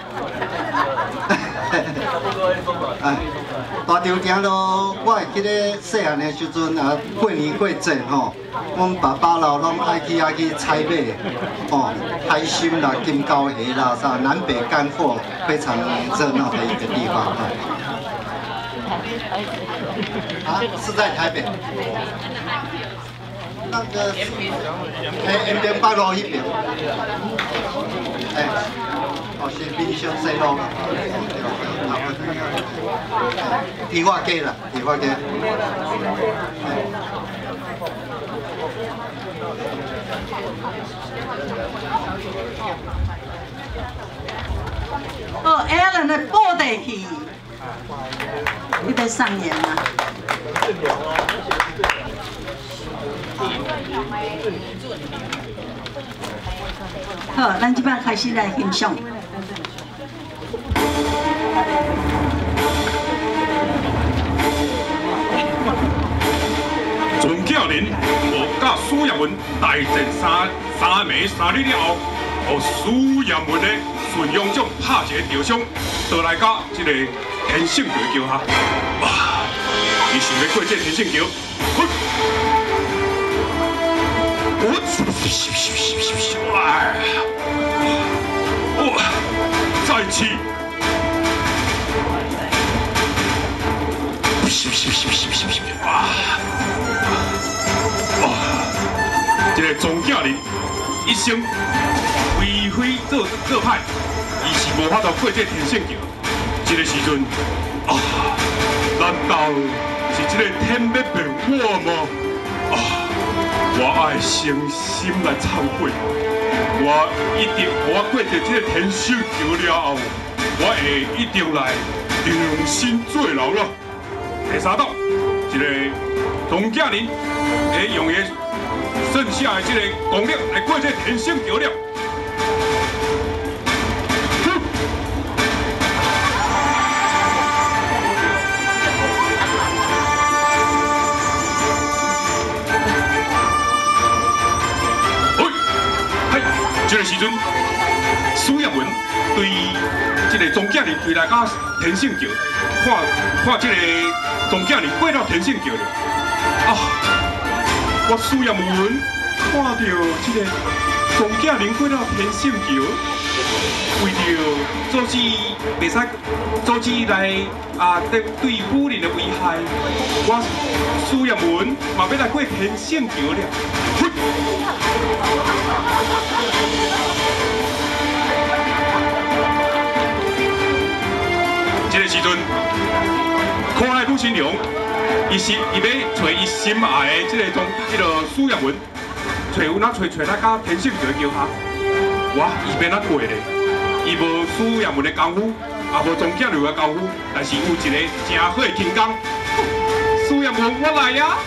大场店咯，我会记得细汉的时阵过年过节阮爸爸咯拢爱去采买海参啦、金钩鱼啦，南北干货非常热闹的一个地方是在台北。那个延平北路那边，是民生西路。梨花街啦，梨花街。 Alan 的布袋戏，你在上演啊？好，咱即摆开始来欣赏。 总教练和甲苏彦文大战三暝3日了后，和苏彦文的顺勇将拍一个受伤，倒来甲这个天性桥桥下。哇！伊想要过这天性桥，再次。 哇！这个总教练一生为非作歹，伊是无法度过这天性桥。这个时阵啊，难道是这个天要骗我吗？啊！我爱诚心来忏悔，我一定我过着这个天性桥了后，我会一定来良心做人了。 第三道，这个总教练会用个剩下的这个功力来过这天性桥了。这个时阵，苏彦文对这个总教练对来到天性桥，看这个。 总教练过到天性桥了啊！我苏彦文看到这个总教练过到天性桥，为着阻止袂使阻止来对武人的危害，我苏彦文嘛要来过天性桥了。这个时阵。 看来陆新良，伊要找伊心爱的这个苏彦文，找有哪找来到天性桥桥下，哇，伊要哪过咧？伊无苏彦文的功夫，也无总教练的功夫，但是有一个真好的轻功。苏彦文，我来呀！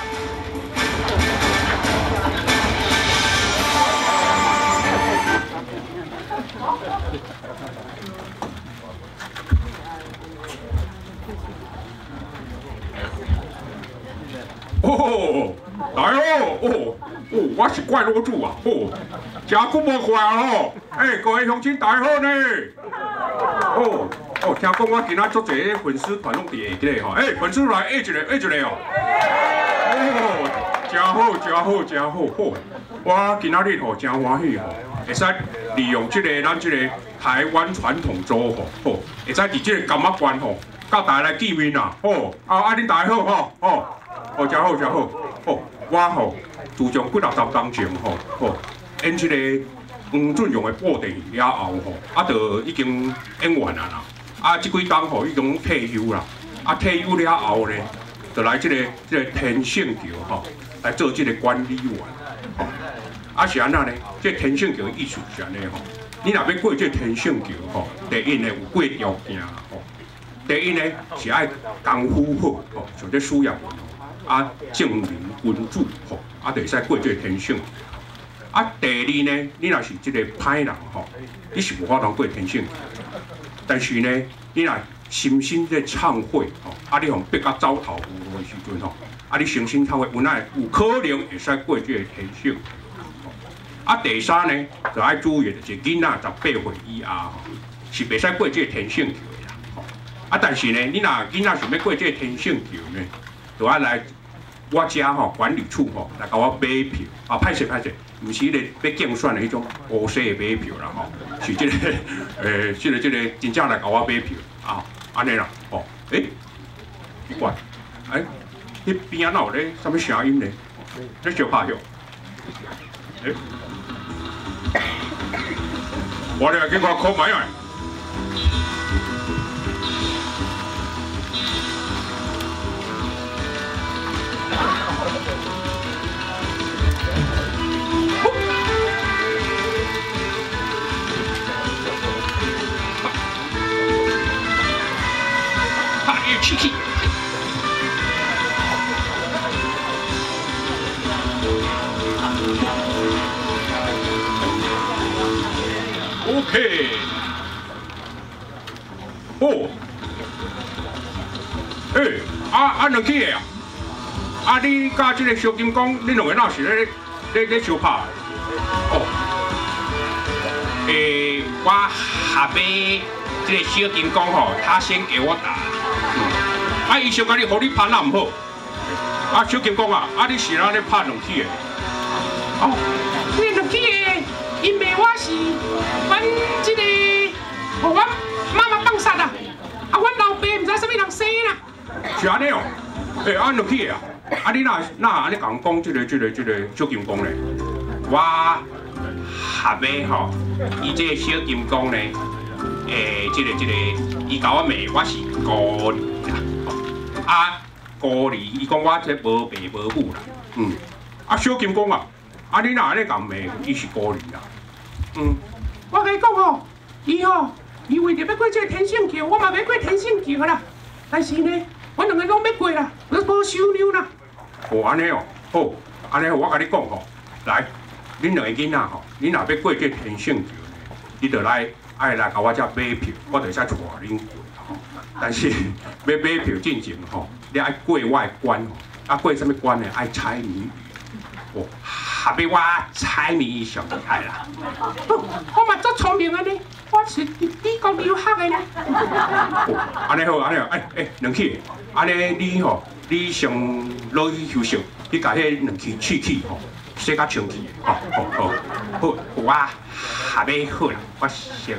哦，来哦，我是怪老主啊！哦，真久无看哦，各位乡亲大好呢！哦，听讲我今仔足侪粉丝团拢伫下个吼，粉丝来一个哦！哦，真好！我今仔日吼真欢喜吼，会使利用咱这个台湾传统粥吼，会使伫这个柑仔关吼，甲大家来见面啦！恁大家好吼！真好！我吼自从几60当前演这个黄俊荣的布袋戏了后就已经演完啦。这几当已经退休啦。退休了后呢，就来这个天性桥来做这个管理员。是安怎呢？这天性桥的意思是安尼你若要过这天性桥第一呢有几条件第一呢是爱功夫好像这苏彦文正人君子就会使过这天性。第二呢，你若是这个歹人你是无法通过天性。但是呢，你若心在忏悔你互逼甲走投无路的时阵你诚心忏悔，有可能会使过这个天性。第三呢，就爱注意的一个囡仔18岁以下是袂使过这个天性桥的啦。但是呢，你若囡仔想要过这个天性桥呢，就爱来我家管理处来甲我买票歹势，毋是咧要竞选的迄种乌西的买票啦是这个真正来甲我买票安尼啦奇怪迄边仔哪有咧什么声音呢？咧小拍响我哋经过考买啊！气气。OK。两支的啊？ 啊，你甲即个小金刚，你两个哪是咧相拍？哦，我下尾即个小金刚吼，他先给我打，啊，伊想甲你互你拍那唔好，啊，小金刚啊，啊，你是哪咧拍两起的？哦，这两起的，因为我是阮即个，互我妈妈放杀啊，啊，阮老爸唔知啥物人生啦。是安尼哦，啊，两起的啊，啊，你哪安尼甲我讲即个小金刚咧？我下尾吼，伊这个小金刚咧，即个，伊甲我骂我是孤儿啦，啊，孤儿，伊讲我这无爸无母啦，啊，小金刚啊，啊，你哪安尼甲骂伊是孤儿啦？我甲你讲吼，伊为着要过这个天性桥，我嘛要过天性桥啦，但是呢，我两个拢要过啦，我无收留啦。哦，安尼哦，好，安尼我甲你讲吼，来。恁两个囡仔吼，恁若要过这天性桥呢，你着来甲我遮买票，我就会使带恁过吼。但是要买票进前吼，你爱过我的关吼，啊过什么关呢？爱猜谜语。哦，下尾我猜谜语上厉害啦。我嘛足聪明安尼，我是美国留学的呢。哦，安尼好，安尼好，两起，安尼你上落去休息，你甲迄两起试起吼。洗甲清气的，好，我下尾好啦，我先。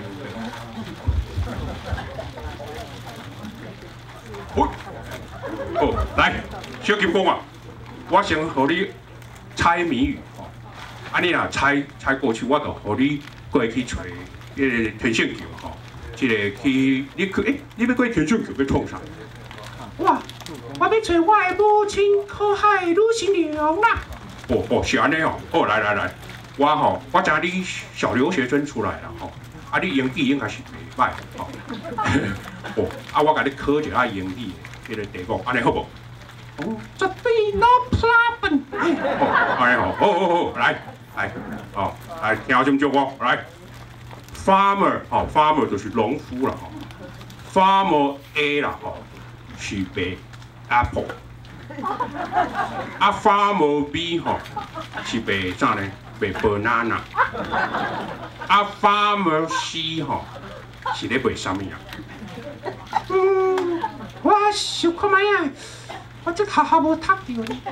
好，来，小金刚啊，我先互你猜谜语，啊，你若猜过去，我就互你过去找迄个天性桥吼，即个去你要过天性桥要创啥？哇，我要找我的母亲可海女神娘啦！哦，是安尼哦。哦，来，我知你小留学生出来了吼，啊，你英语应该是袂歹吼。哦，啊，我甲你考一下英语的迄个题目，安尼好无？哦，绝对 no problem。哦，安尼好，来，来听清楚哦，来 ，farmer 就是农夫啦吼 ，farmer A 啦吼是卖 apple。啊 ，farmer B 吼是卖啥呢？卖 banana。啊 ，farmer C 吼是咧卖啥物啊？我想看卖啊，我这学校无读着呢。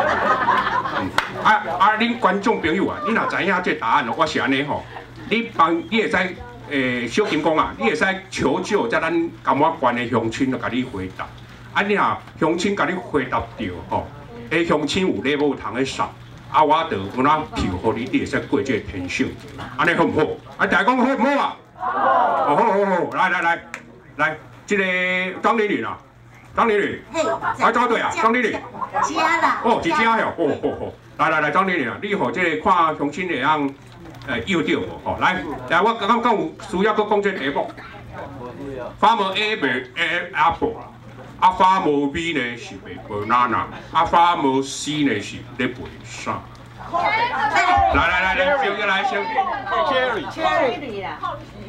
恁观众朋友啊，你若知影这答案咯，我是安尼吼，你会使小金刚啊，你会使求救，在咱甘我县的乡亲，就甲你回答。啊，你若乡亲甲你回答对吼，乡亲有礼物通去送，啊，我就有哪票互你，你会使过这个天性，安尼好唔好？啊，大家讲好唔好啊？好，来，这个张玲玲啊，张玲玲，啊，找对啊，张玲玲， 家啦， 哦，一家哟，好，来，张玲玲啊，你互这个看乡亲会晓要着无？吼，来，我刚刚有需要搁讲这题目 ，Farmer A 卖 apple 啦。啊，farmer B 呢是卖 banana， 啊，farmer C 呢是咧卖啥？来，先个来先。Cherry 啦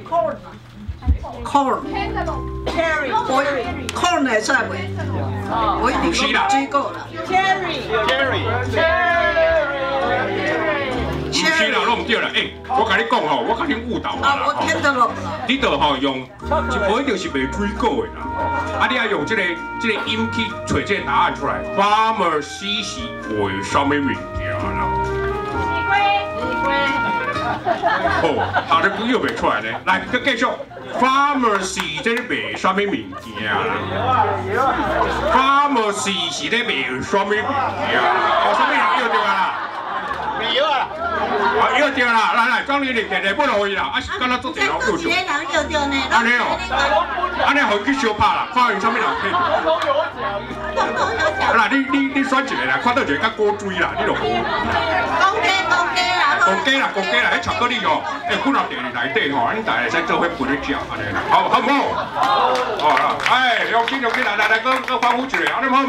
corn 会出来袂？我一定讲水果啦。Cherry。 唔是啦，拢唔对啦，我甲你讲吼，我甲你误导啦。 我听到了。 你着吼用，无一定是卖水果的啦，啊，你要用这个音去找这个答案出来。Farmer C 是卖啥物物件啦？ 西瓜。 哦，下日又卖出来呢，来，佮继续。Farmer C 这咧卖啥物物件啦 ？Farmer C 是咧卖啥物物件？哦，啥物人叫着啊？有啊，要对啦，来，张玲玲摕来不落去啦，啊是敢若做电脑够少。安尼哦，安尼互伊去相拍啦，看因啥物人配。啦，你选一个啦，看到一个较古锥啦，你就好。公鸡啦，迄巧克力哦，放入地内底吼，恁大家会使做伙分咧食，安尼啦，好唔好？好啦，用心，来，搁欢呼一下，安尼好唔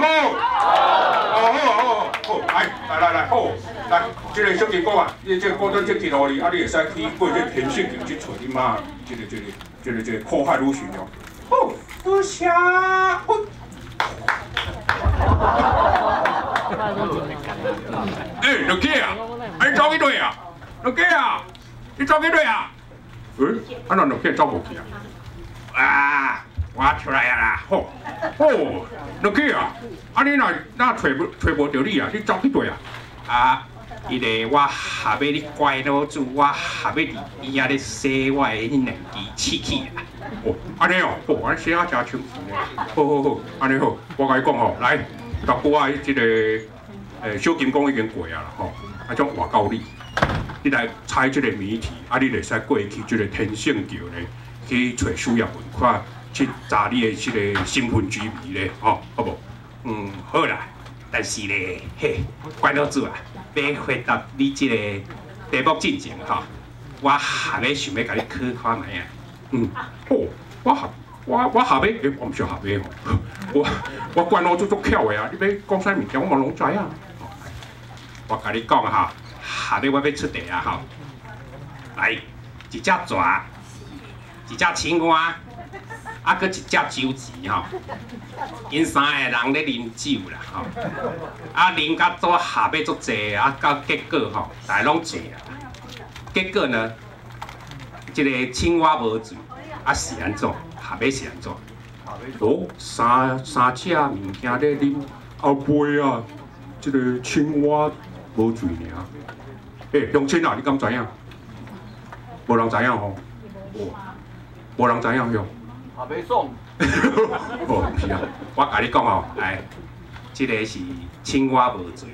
好？好，来，好，来，这个小金刚啊，你这过段这条路哩，啊，你会使去过这天性桥去找你妈，这个可海女神哦。好，多谢。 老哥啊，你走几队啊？老哥啊，你走几队啊？啊，老哥走无去啊？啊，我出来啊啦！老哥啊，啊你哪找无着你啊？你走几队啊？啊，伊个我下尾你乖老子，我下尾伫边仔咧洗我的迄两支喙齿啊！安尼哦，安尼洗啊真清气咧。好，安尼好，我甲你讲吼，来，大哥啊，即个小金刚已经过啊啦吼，啊种外交你，你来猜即个谜题，啊你会使过去即个天性桥咧，去找需要文化，去查你的即个身份居民咧，吼，好无？好啦，但是咧，关老子啊，要回答你即个题目进前吼，我下尾想要甲你考看卖啊。我下尾，我毋是下尾吼，我关老子足巧的啊！你要讲啥物件，我嘛拢知啊。我甲你讲哈，下尾我要出题啊吼，来一只蛇，一只青蛙，啊，搁一只周芷吼，因三个人咧啉酒啦吼，啊啉甲做下尾足济啊，到结果吼，大家拢醉啊。结果呢，这个青蛙无醉。啊是安怎？下尾是安怎？三只物件咧啉，后背啊，即个青蛙无醉尔。乡亲啊，你敢知影？无人知影吼。无人知影哟。下尾爽。毋是啊，我甲你讲吼，即个是青蛙无醉。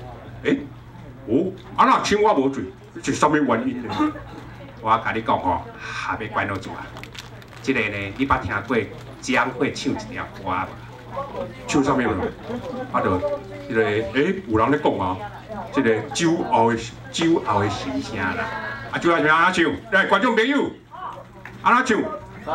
啊那青蛙无醉是啥物原因呢？我甲你讲吼，下尾关老子啊！即个呢，你捌听过江会唱一条歌无？唱啥物无？啊，就即个有人咧讲啊，即个酒后的心声啦。啊，就安怎唱？来，观众朋友，安怎唱？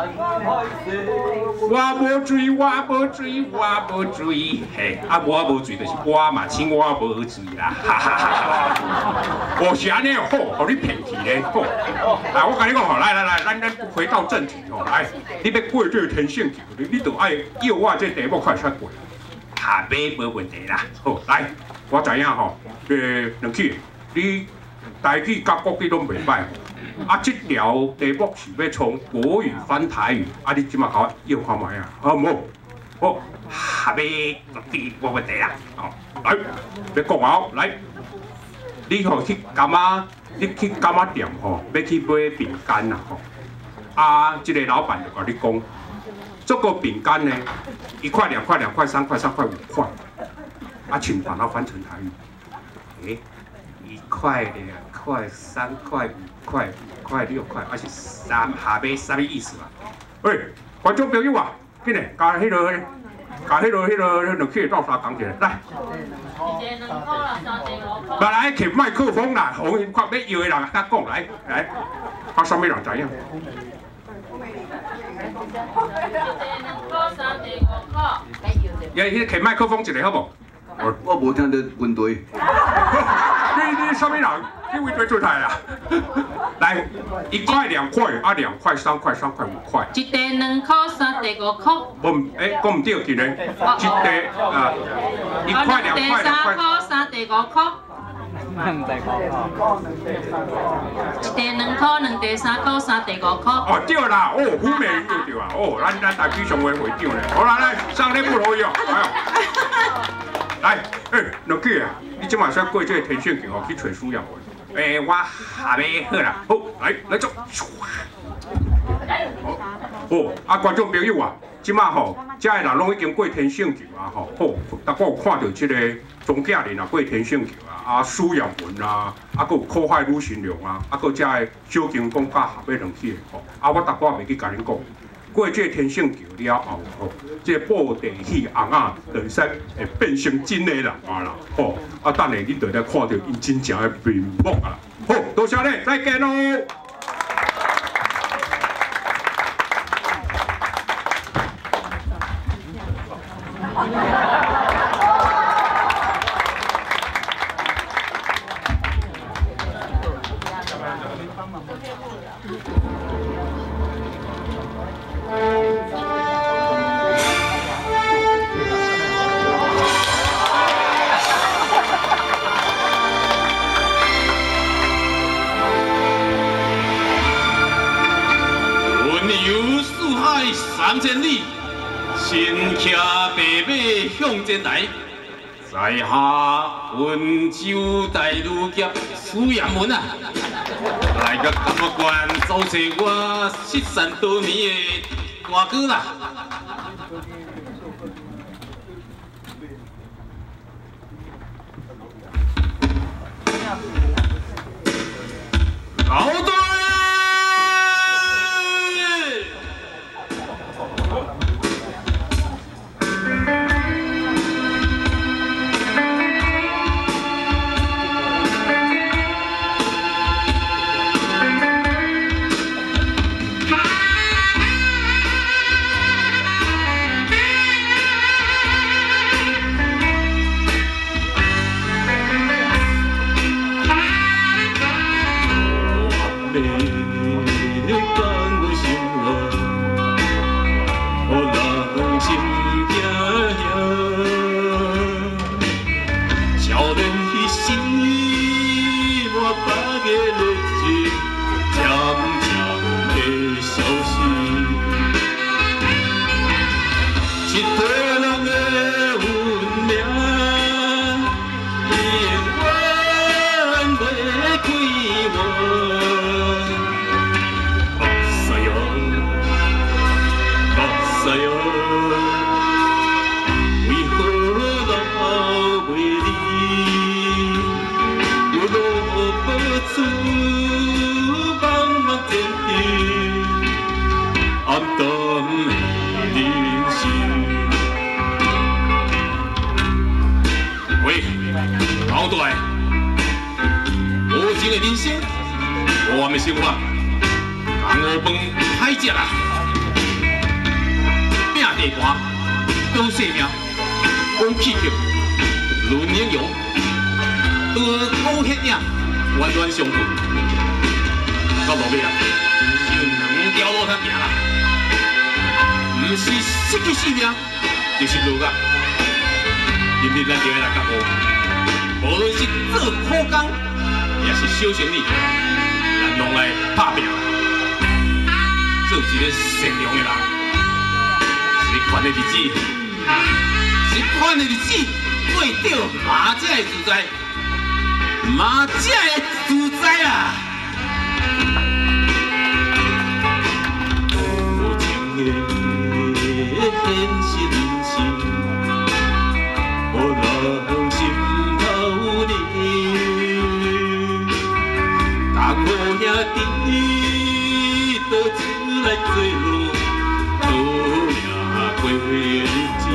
我无醉，我无醉，我无醉，啊，我无醉就是我嘛，青蛙无醉啦，哈哈哈哈！我是安尼哦，好，你骗去咧，好，来，我甲你讲吼，来，咱回到正题吼，来，你要过这个天性桥，你就爱要我这题目快出过，下尾无问题啦，好，来，我知影吼，两句，你台语甲国语拢袂歹。啊，这条题目是要从国语翻台语，啊，你即马甲我要看卖啊，好唔好？好，下尾无问题啦。哦，来，要讲好，来，你吼去柑仔，你去柑仔店吼，要去买饼干啦吼。啊，这个老板就甲你讲，这个饼干呢，1块、2块、2块、3块、3块、5块，啊，请把它翻成台语。1块、2块、3块、5块、5块、6块，还是下尾啥物意思啊？观众朋友啊，紧嘞，加迄落两去倒沙讲起来，来。来，摕麦克风啦，互因看要摇的人甲讲来，啊，啥物人知影？迄摕麦克风一个好无？ 我无听到问题。 你啥物人？你为对做台啦？来，1块、2块，啊，2块、3块、3块、5块。 一地2块，3地5块。 讲唔对，今日一地啊，1块、2块、2块。 3地5块。一地2块，2地3块，3地5块。 哦，对啦，虎美对啊，咱台北上会会长咧。好啦，来，上礼不容易哦，来，两句啊，你即马说过这个天性桥哦，去找需要的。我下尾好啦，好，来做。好，啊，观众朋友啊，即马吼，遮个人拢已经过天性桥啊，吼，好，大家有看到即个庄稼人啊过天性桥啊，啊，苏耀文啊，啊，佮有苦海女神龙啊，啊，佮遮个小金刚甲下尾两起的吼，啊，我大家袂去甲恁讲。过这天性桥了后，吼，这布袋戏红仔就会使会变成真的人啊啦，吼，啊，等下恁就来看到因真正的面目啊！好，多谢你，再见喽。 3千里，身骑白马向前来。在下温州大儒侠苏阳文啊，来个监察官组织我失散多年的大哥啦。老队。 我们生活，红河饭歹食啦，拼地盘，赌性命，讲气球，论英勇，多高血影，冤冤相报。到落尾啊，是两条路通行啦，唔是失去性命，就是落甲。今日咱就要来甲无，无论是做苦工，也是小生意。 咱拢来打拼，做一个善良的人。这款的日子，这款的日子，过着马家的自在，马家的自在啊！无情的现实人生，我人心头里。 我兄弟，倒出来做路，好命过日子。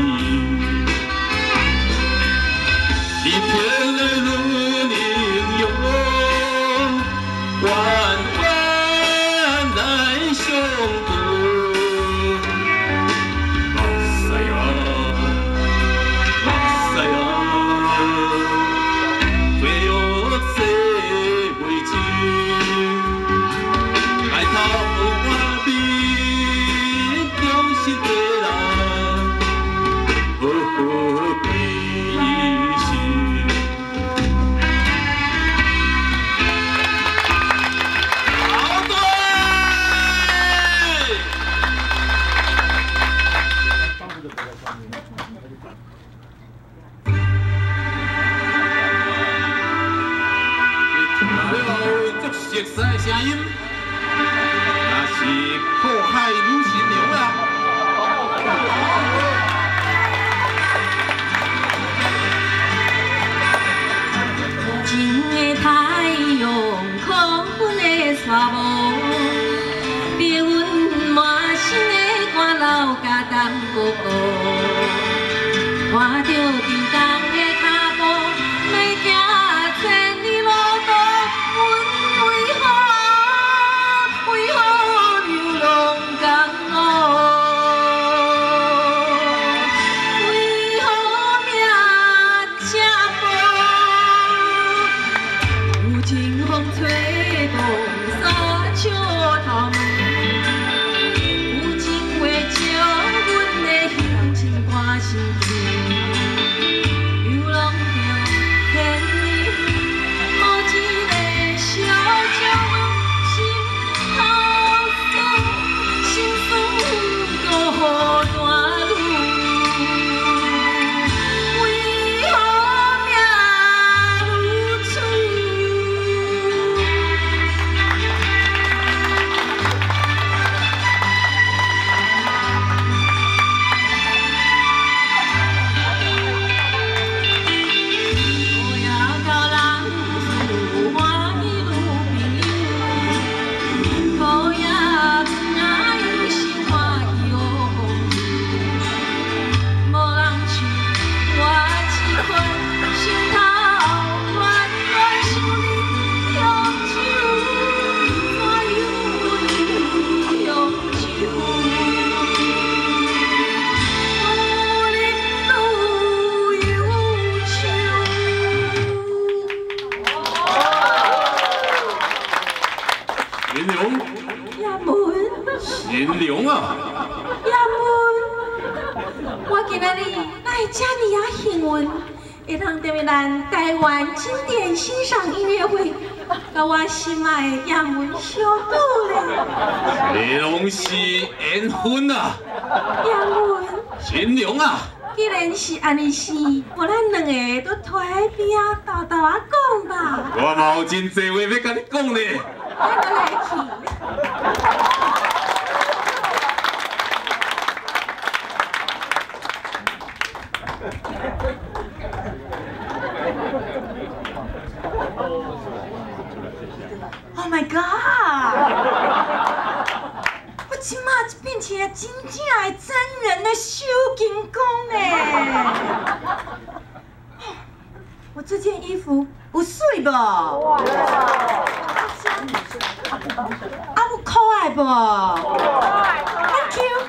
一片的论英勇，万万来相伴。目屎啊，目屎啊，岁月洗袂清。 熟悉的声音，那是破海女神娘啊！ 前的太阳，空阮的沙漠，逼阮满身的汗流甲东哥哥，看着沉重的脚步，要行千里路途，阮为何流浪江湖？为何命这薄？有情风吹动沙丘头。 流浪着千里，无一个小将，心头酸，心酸多。 贤良啊！ 叶文，我今仔日来这里啊幸运，会通踮咱台湾经典欣赏音乐会，甲我心爱的叶文相遇咧。 这拢是缘分啊！ 叶文， 贤良啊！ 既然是安尼事，我咱两个都坐喺边啊，豆豆啊讲吧。 我嘛有真济话要甲你讲咧。 咱都来去。Oh my god！ 我即马就变成真正的真人的修金公呢！我这件衣服有水不？啊，有可爱不 ？Thank you。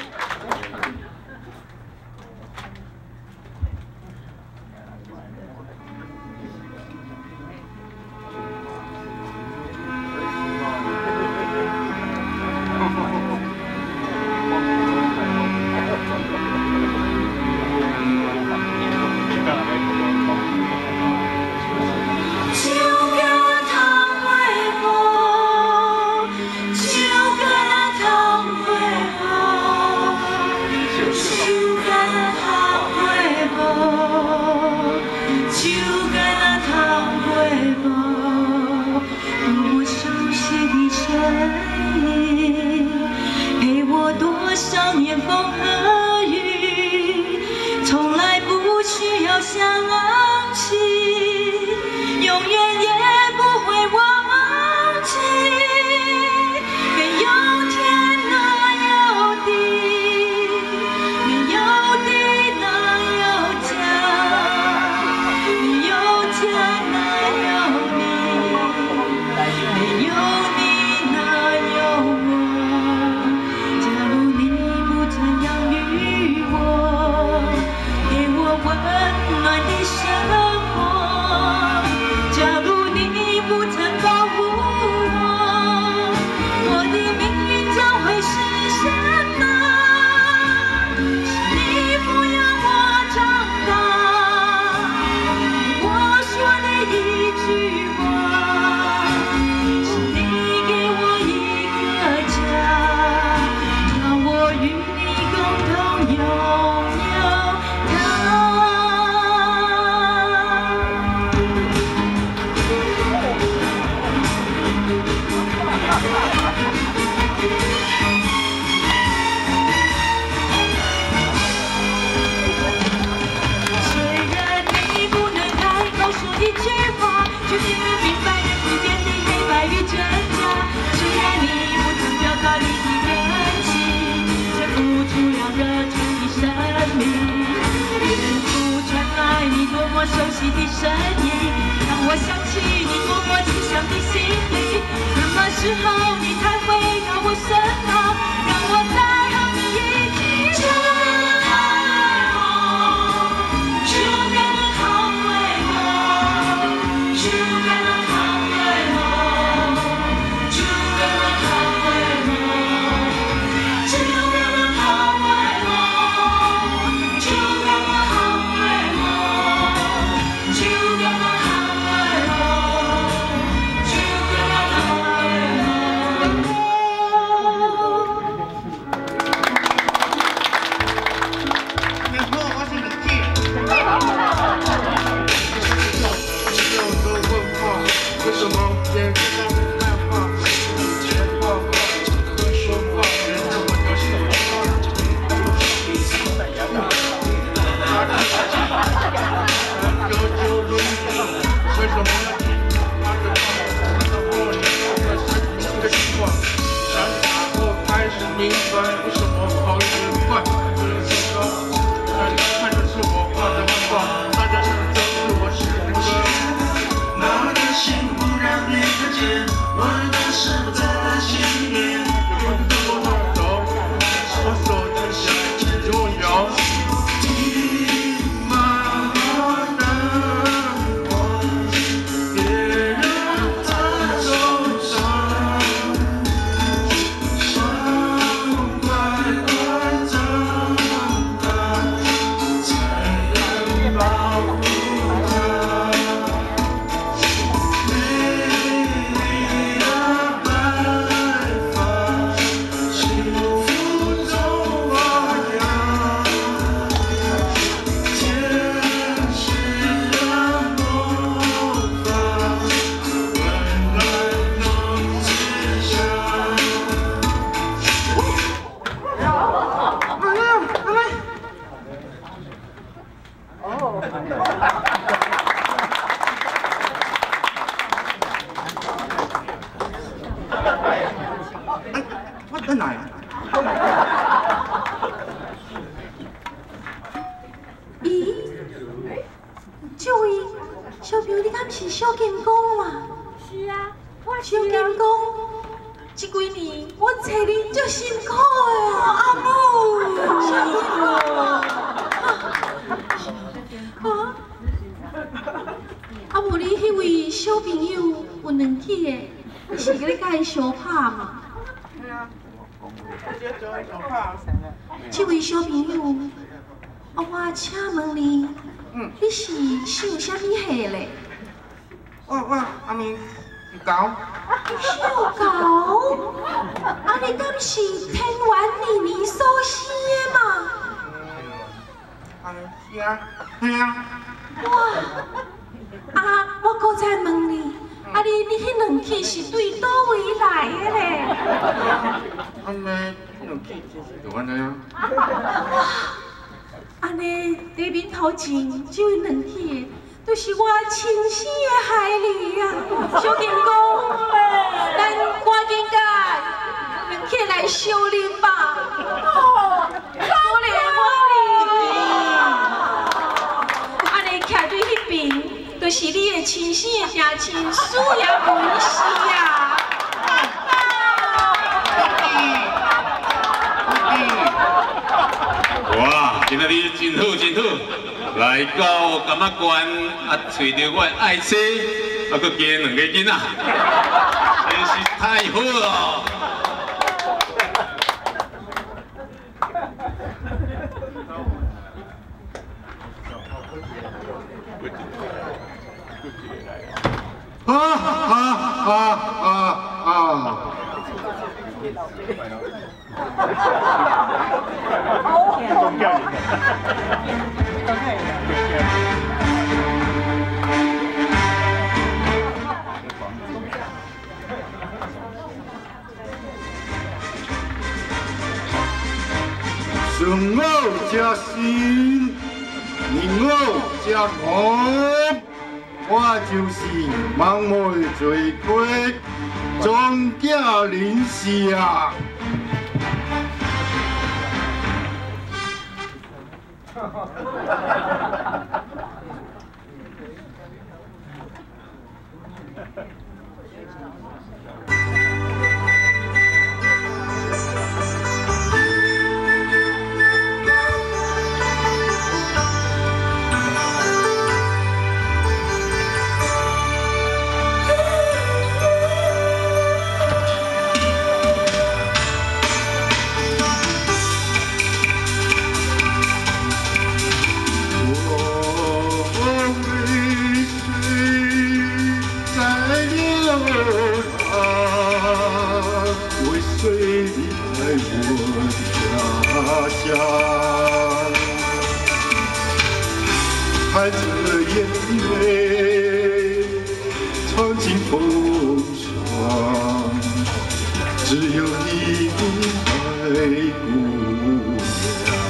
敢是小金刚嘛？是啊，我小金刚。这几年我找你足辛苦的哦，阿母，小金刚。啊，无你迄位小朋友有两起的，你是咧甲伊相拍嘛？对啊。这位小朋友，我请问你，你是姓啥物系咧？ 我阿明高。 姓高？啊，你敢是天元里面所生的嘛？ 是啊，系啊。 哇！啊，我搁再问你，啊你迄两起是对倒位来的咧？ 安尼，迄两起就是安尼啊。 哇！安尼在面头前，这位两起的，都是我亲生的孩儿啊！小金刚，咱赶紧甲两起来相认吧！哦，可怜我哩！安尼徛对迄边。就是你的亲生的正亲属也不是啊！ 哇，今仔日真好真好，来到柑仔关啊，找到我爱妻，啊，佮加两个囡仔，真是太好了。 顺我这心，逆我这我，我就是盲目罪过，庄稼人士啊！含着眼泪闯进风霜，只有你爱姑娘。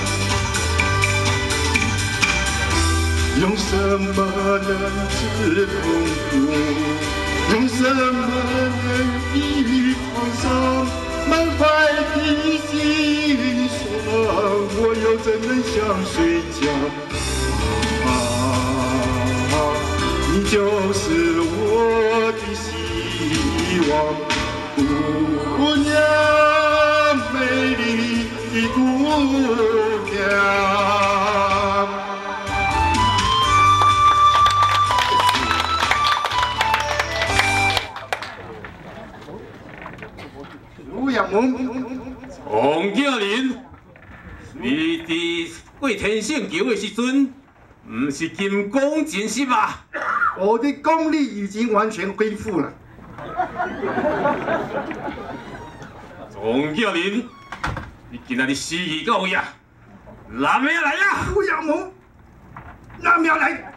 用什么能治痛苦？用什么能医创伤？满怀的心酸，我又怎能想睡觉？你就是我的希望，姑娘，美丽的姑娘。卢阳门， 王家人，你伫过天圣桥的时阵，不是金光真实吧？ 我的功力已经完全恢复了。 王家人，你今仔日死去到位啊！拿命来啊！ 卢阳门，拿命来！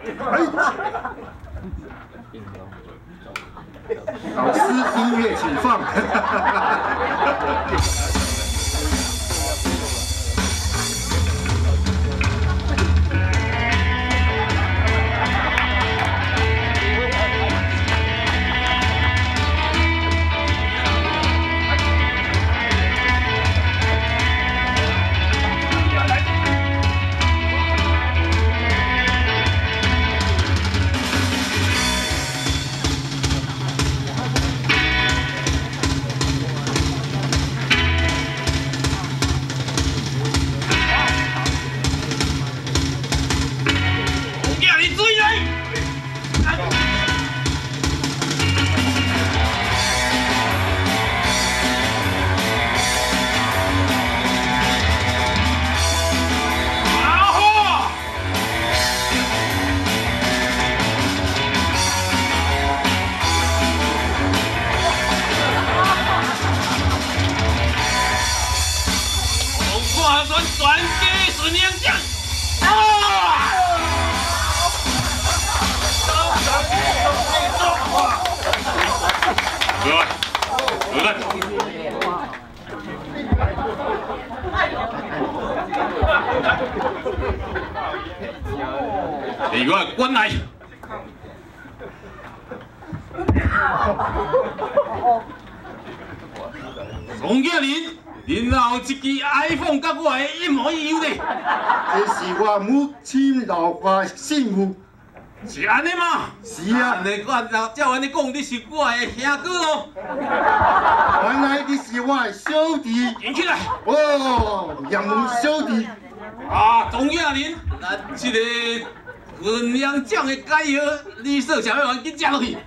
老师，音乐请放。 伫我馆内。宋景林，恁老一支 iPhone 甲我的一模一样呢。 这是我母亲老花幸福。 是安尼吗？ 是啊。 你我照安尼讲，你是我的兄哥咯。 原来你是我的小弟。 站起来。 哦，杨门小弟。 啊，宋景林，咱这个分量奖的解药，你说啥要紧食落去。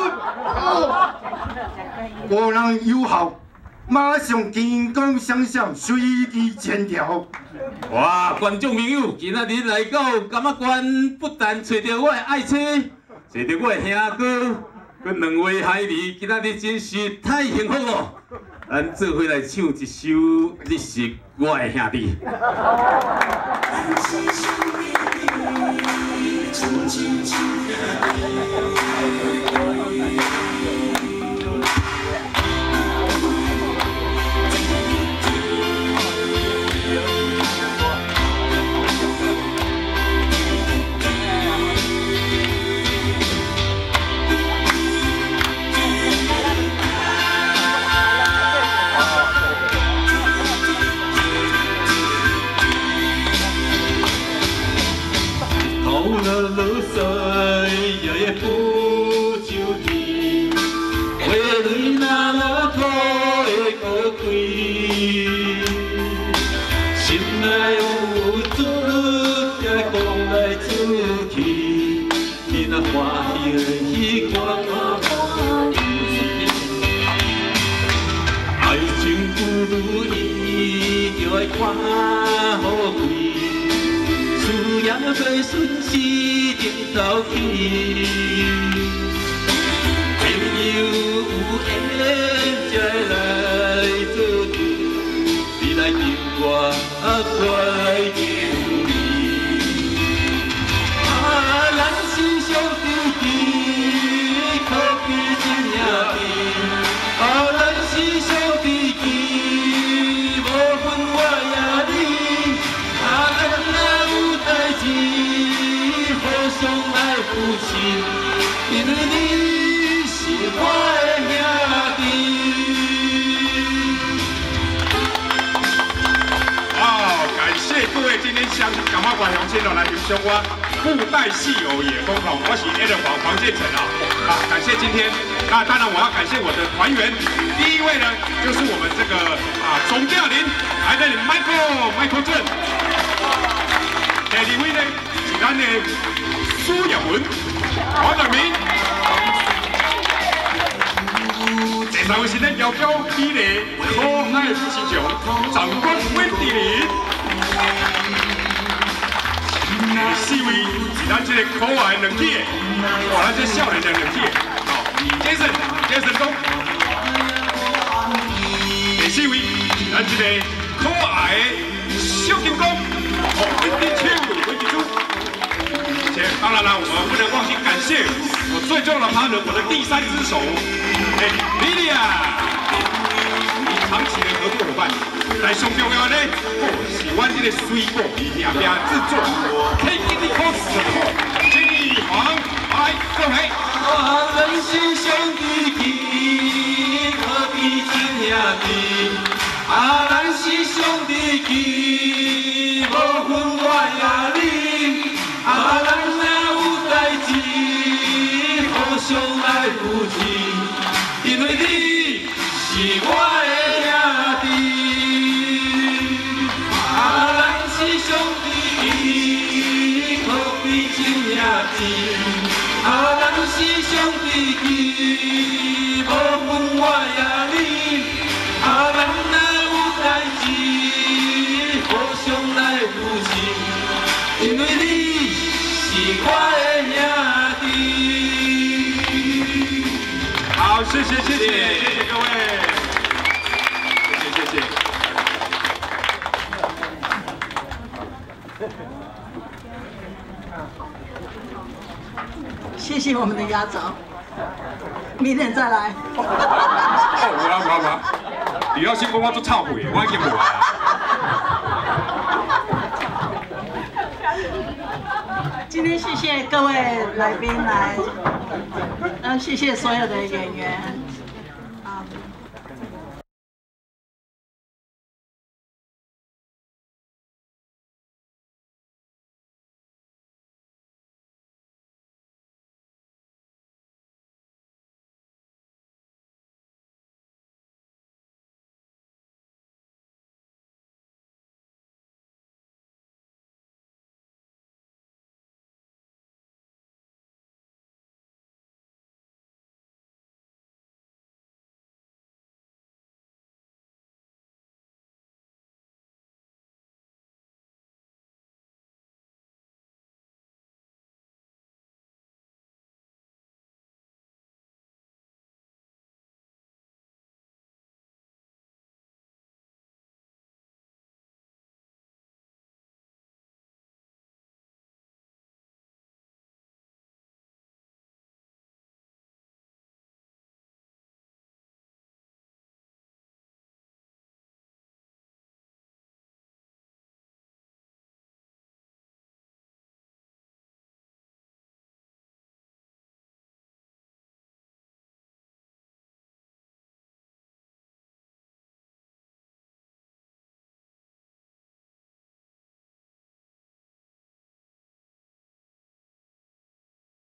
果然有效。马上金光闪闪，随机签条。 哇，观众朋友，今仔日来到柑仔馆，不但找到我的爱妻，找到我的兄哥，佮两位孩儿，今仔日真是太幸福了。咱做伙来唱一首《你是我的兄弟》。最顺时顶走去，朋友有缘才会来做阵，你来救我，我来救你。啊，咱是兄弟，可比真兄弟。啊，咱是兄弟，无分我也你。啊，咱若有代志。相爱父亲，因为你是我的兄弟。 哦，感谢各位今天相信柑仔馆乡亲来欣赏我布袋戏偶也疯狂，我是 Adam 黄建成啊。感谢今天，那当然我要感谢我的团员，第一位呢就是我们这个总教练，还有Michael 郑，第二位呢是咱的苏亚文、黄德明，第三位是咱摇标比例可爱富士熊长官温迪林，第四位是咱这个可爱两姐，哇，咱这少年的两姐，Jason 东，第四位是咱这个可爱的小金刚，温迪珠。当然了，我们不能忘记感谢我最重要的partner，我的第三只手，Lilia， 长期的合作伙伴。来上重要呢，是阮这个水果叶边制作 ，K Cos 金玉皇，来各位。咱是兄弟，可比真兄弟。咱是兄弟，无分我也你。咱若有代志，互相来扶持，因为你是我的兄弟。咱是兄弟，可比真兄弟。咱是兄弟，无分我也你。咱若有代志，互相来扶持，因为你。是我的兄弟。好，谢谢各位，谢谢。 谢谢我们的压轴，明年再来。 我，你要先讲我做忏悔，我已经无啊。 今天谢谢各位来宾来，谢谢所有的演员。